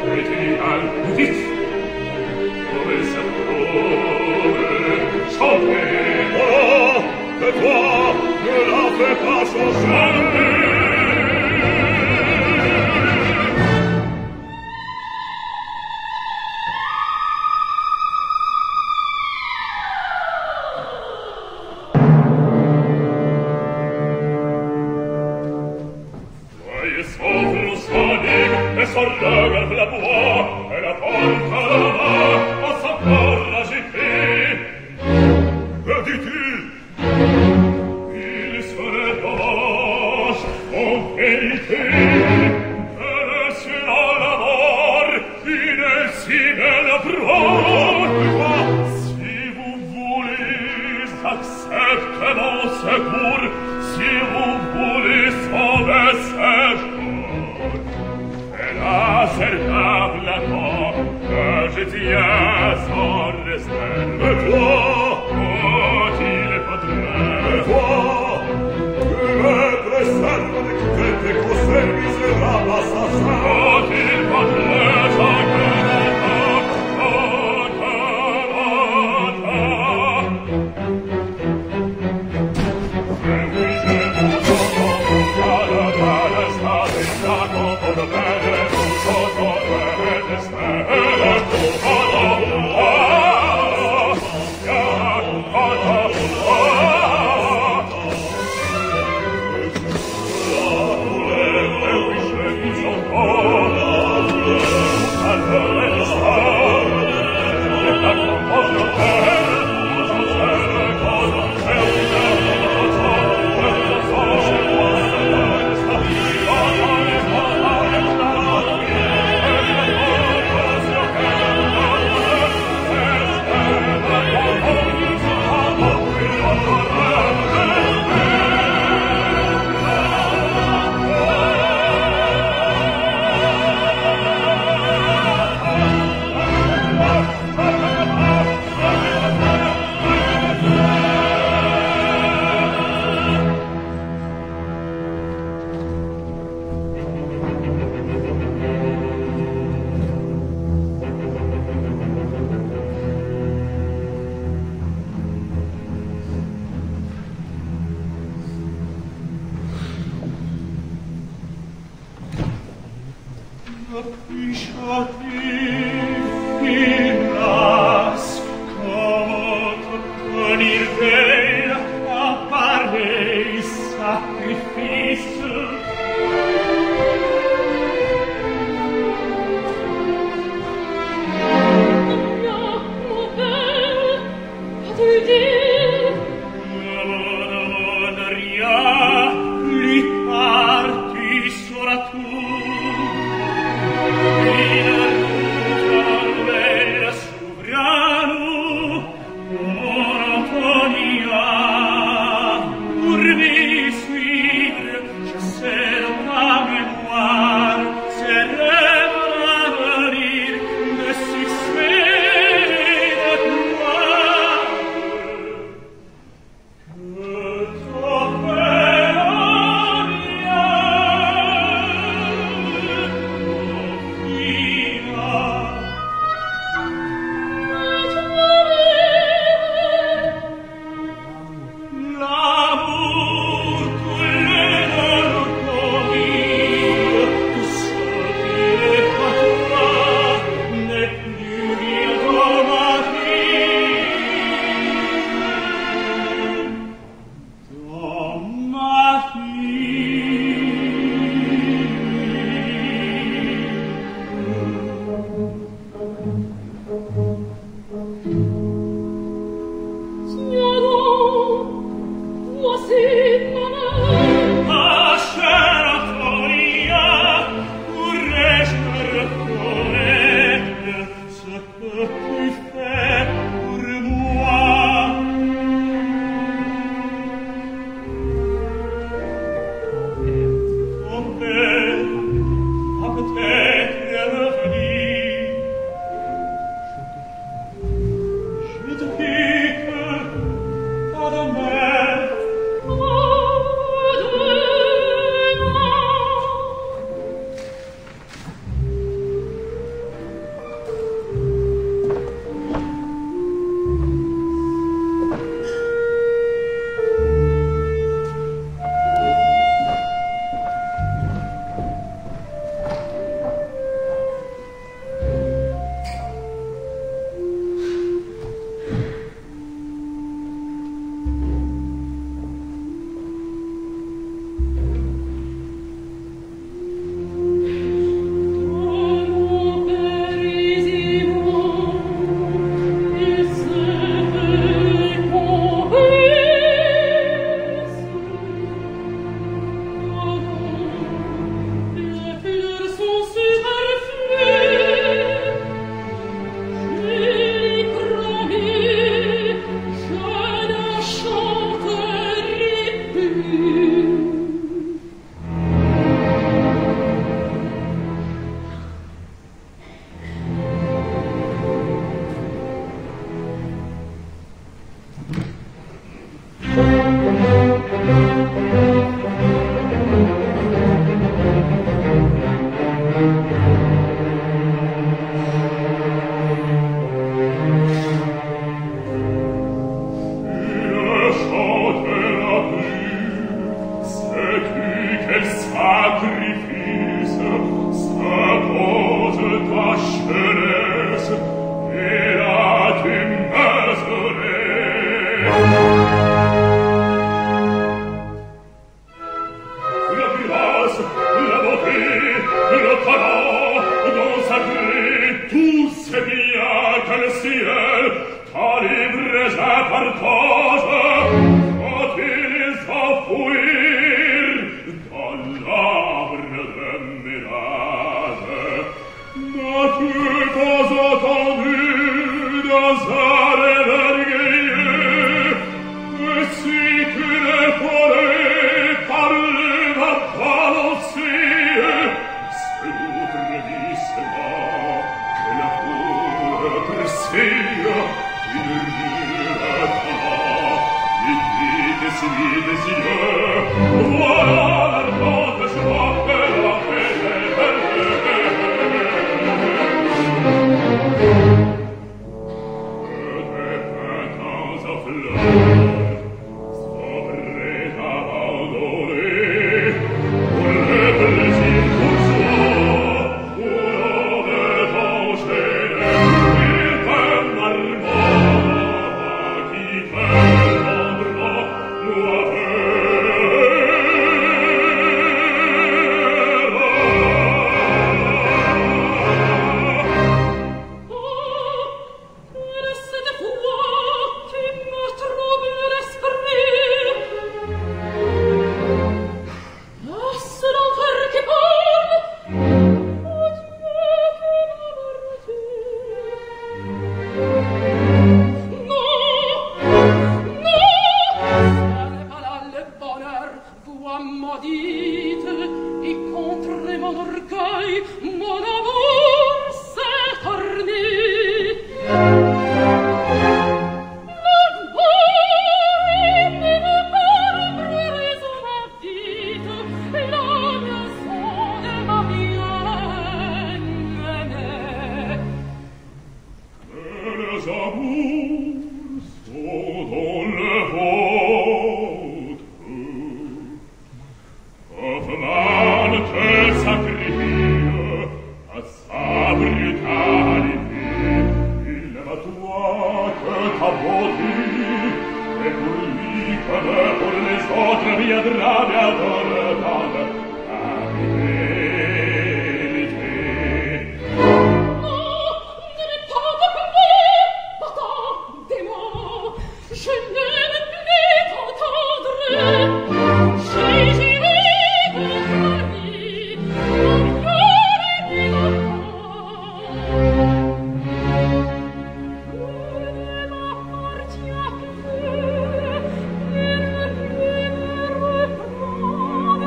[SPEAKER 2] In a luce
[SPEAKER 3] Oh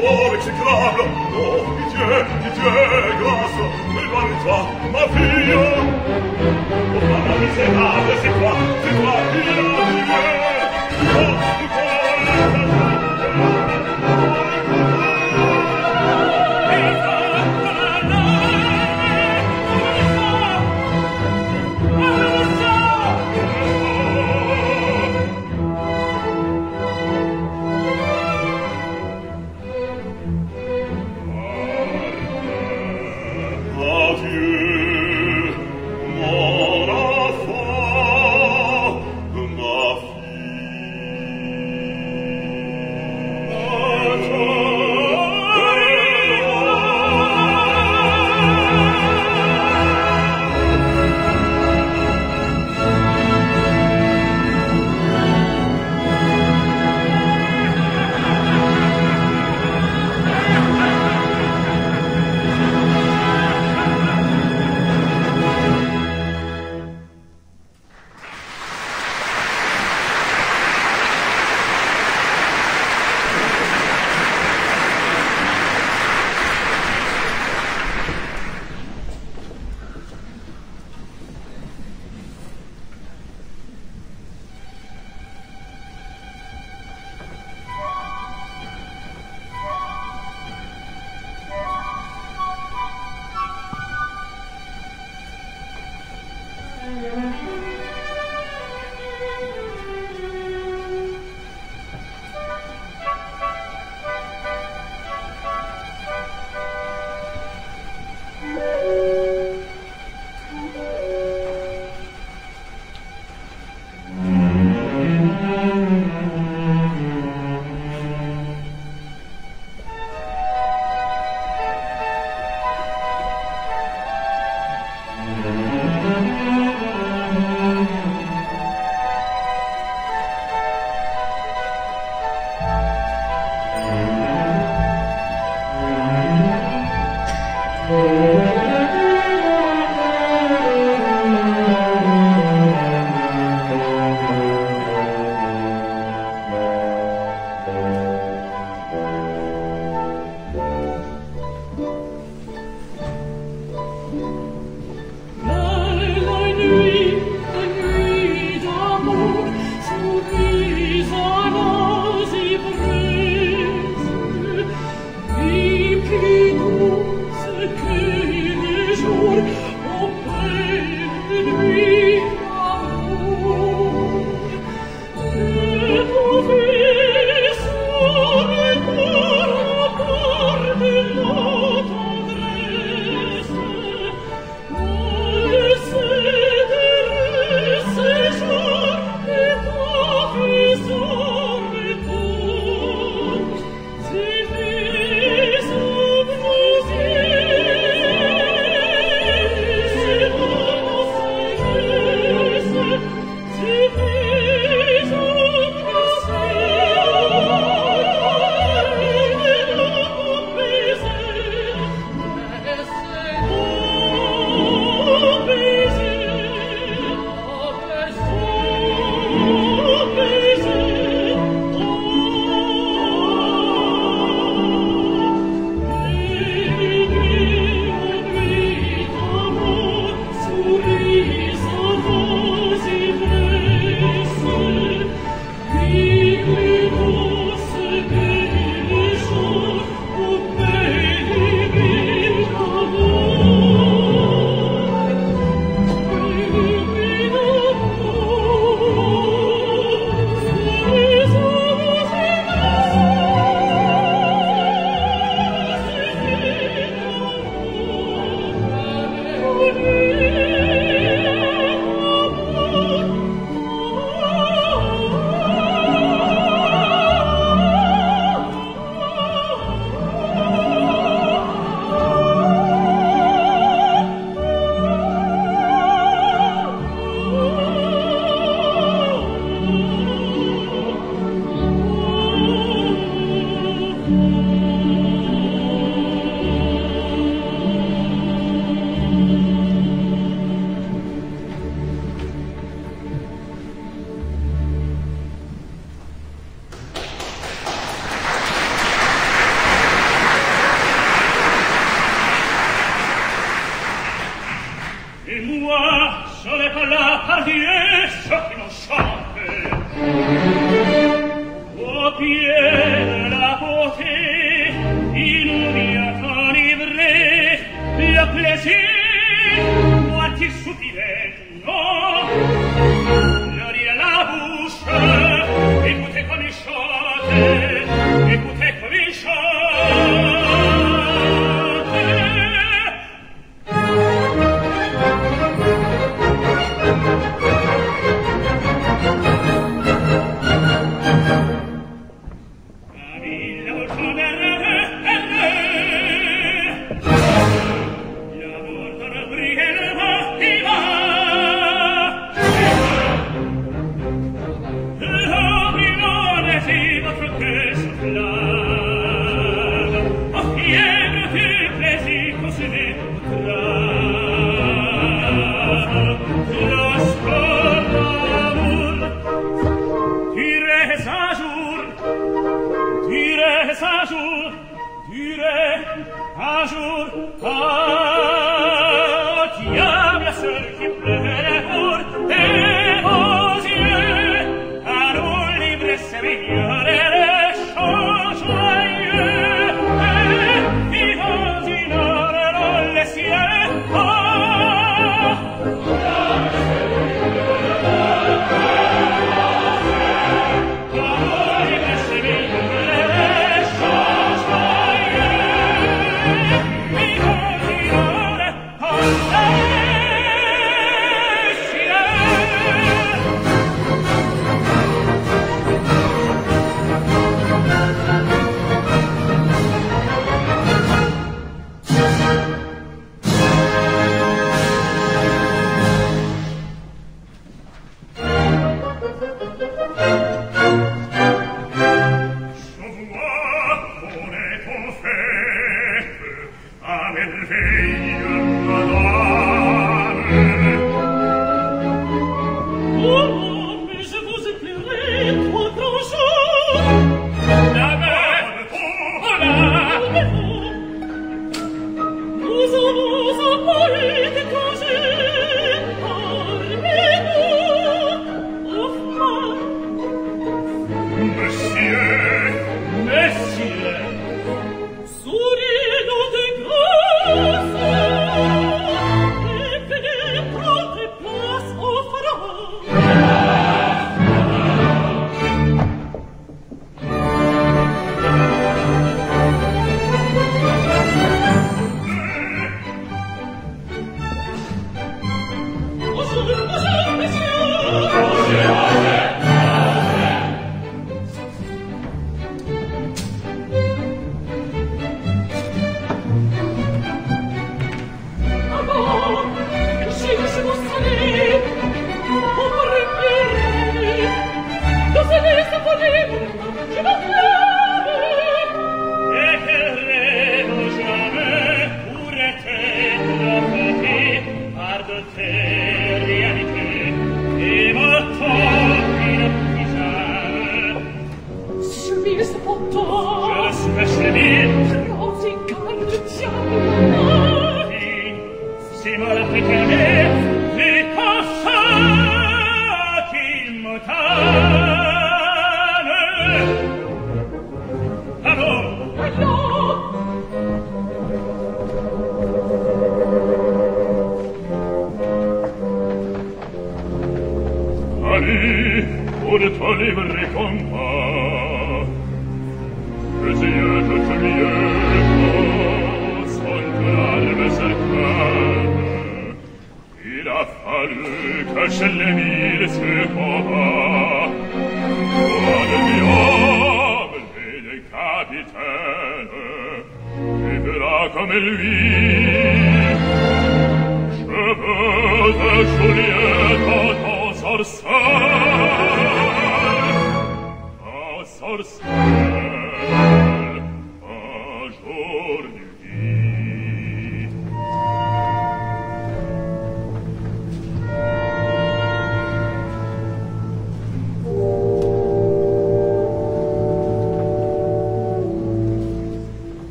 [SPEAKER 1] oh, exécrable. Oh, pitié, grâce, éloigne-toi, ma fille. Oh, maman misérable, c'est toi qui l'as tué. Oh,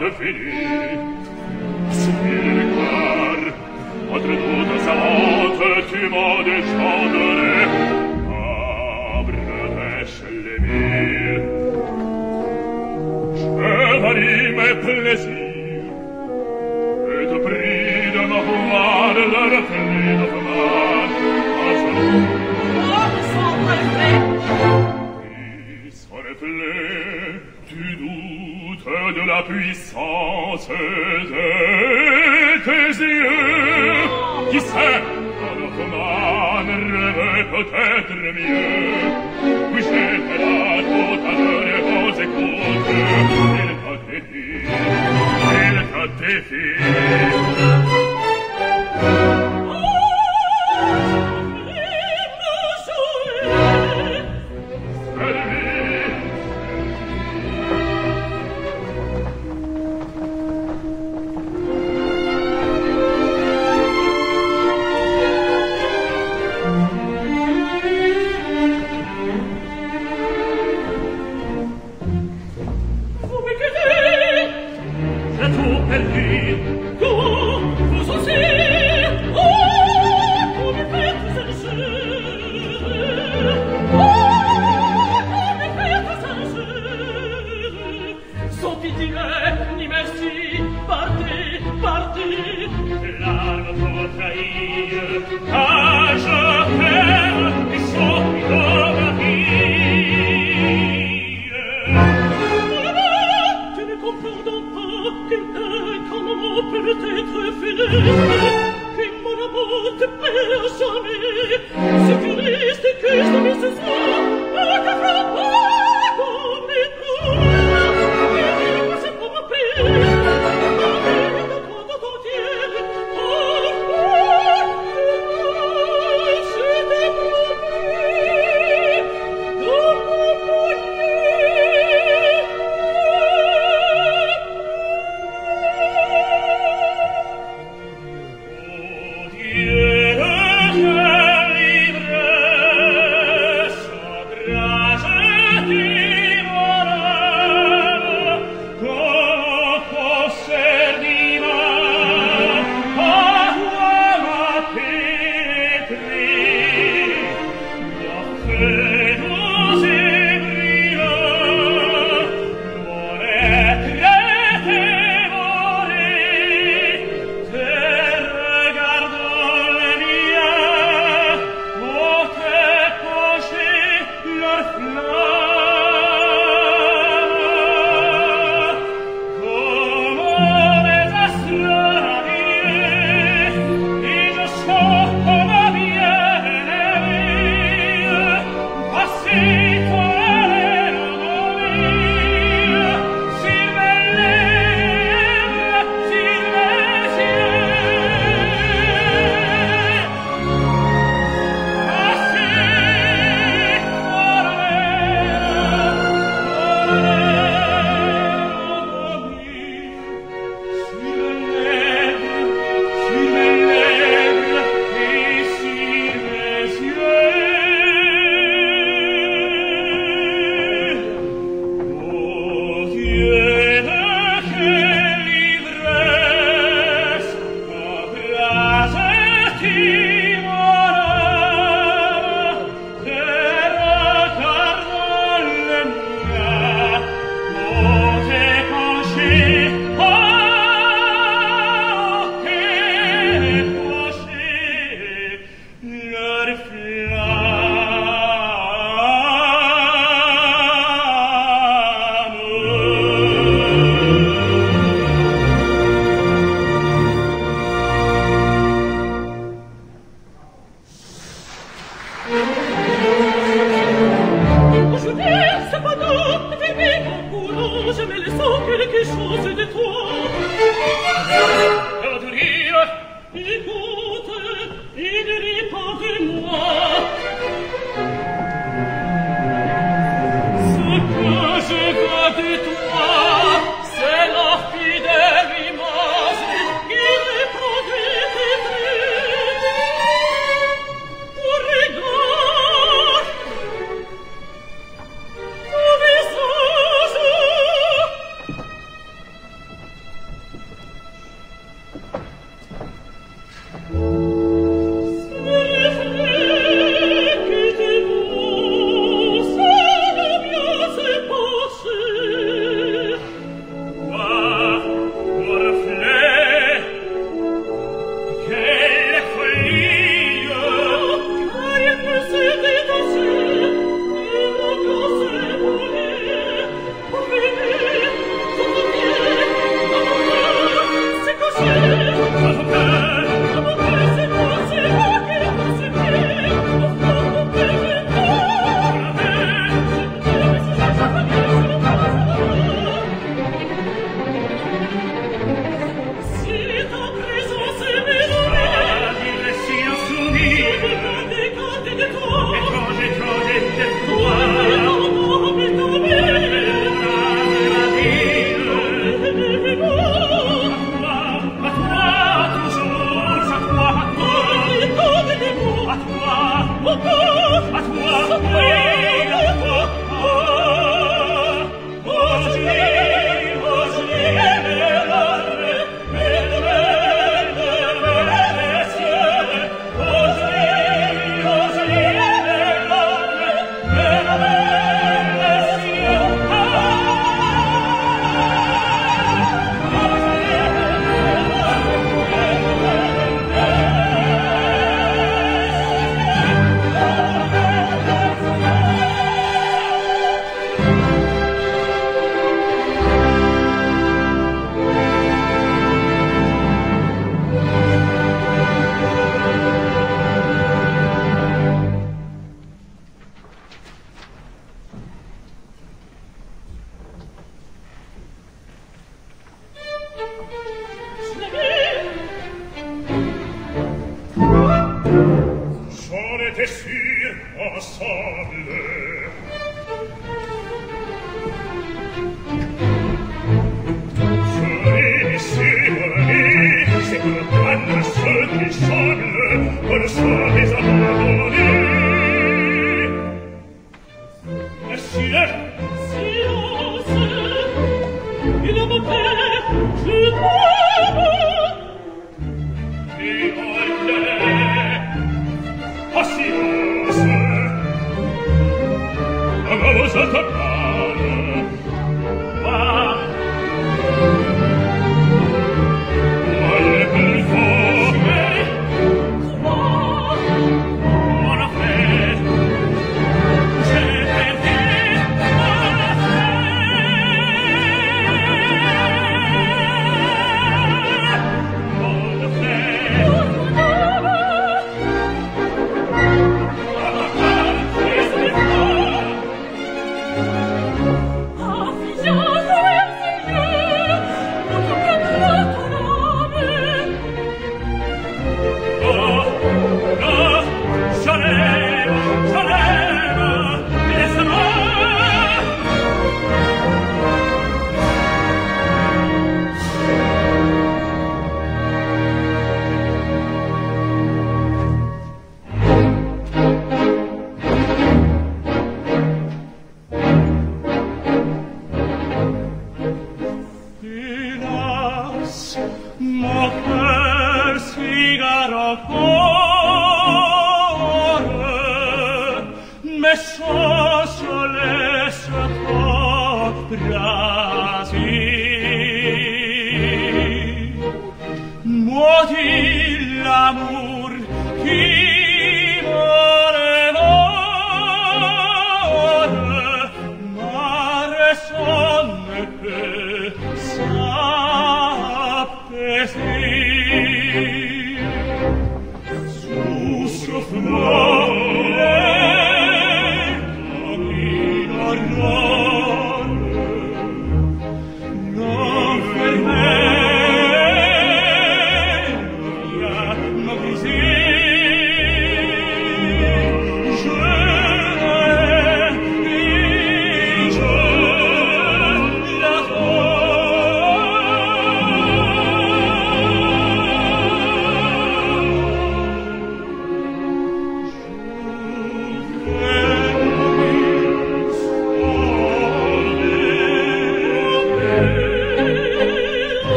[SPEAKER 1] de finir. Soupir le cœur, entre d'autres amantes, tu m'as déjà donné. Abrèche les mille. Je varie mes plaisirs, et te prie de me voir le reflet de ma main. Et son reflet, tu doutes de la puissance de tes yeux. Qui sait, un autre man rêve peut-être mieux. Oui, j'étais là tout à l'heure, vos écoutes. Il t'a défié.
[SPEAKER 2] J'ai tout perdu,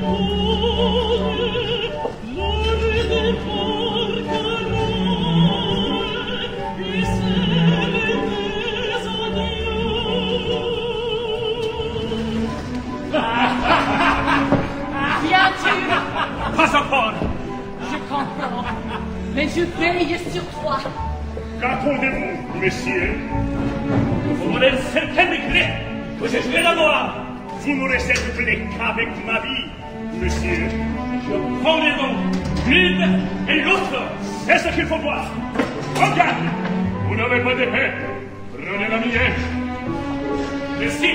[SPEAKER 2] Pas encore.
[SPEAKER 3] Je comprends, mais je veille sur toi.
[SPEAKER 1] Qu'attendez-vous, messieurs?
[SPEAKER 2] Vous voulez un certain regret que je joué la gloire.
[SPEAKER 1] Vous n'aurez cette clé qu'avec ma vie, monsieur.
[SPEAKER 2] Je prends les noms, l'une et l'autre. C'est ce qu'il faut voir.
[SPEAKER 1] Regarde! Vous n'avez pas d'épée. Prenez la mienne.
[SPEAKER 2] Merci.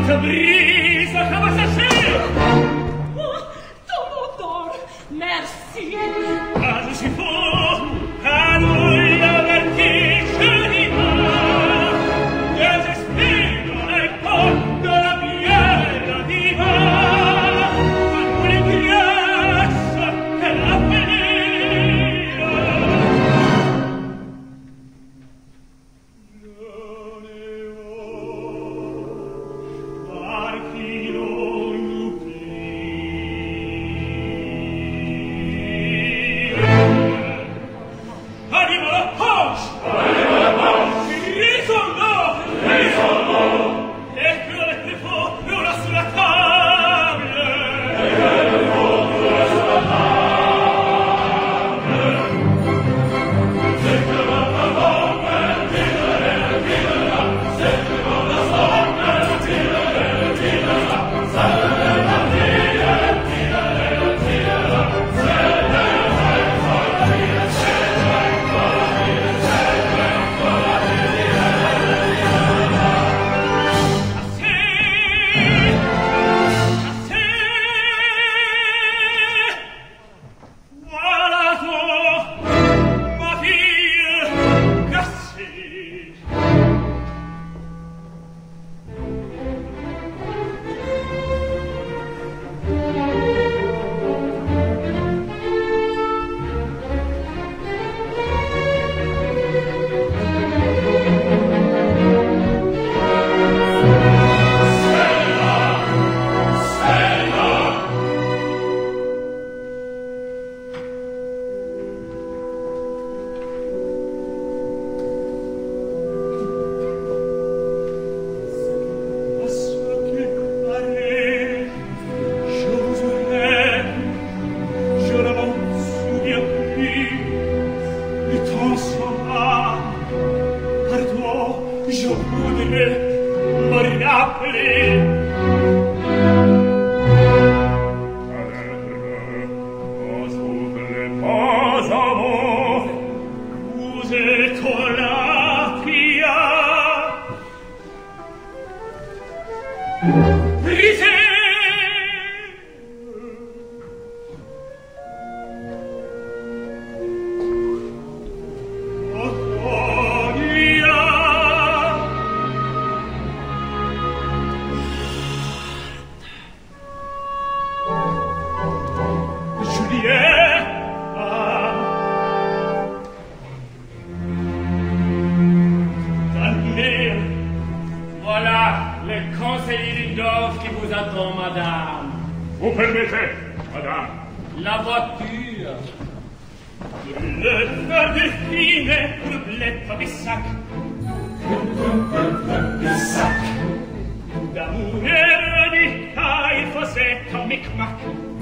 [SPEAKER 2] te brise, ça va chercher.
[SPEAKER 3] Oh, ton odeur, merci.
[SPEAKER 2] Ah, je suis faux, à lui avertir, je dis pas. Désespero nel corpo de la biella diva. Ma non è grazia che la venera. Non è d'amour et de caille, fossetto, micmac.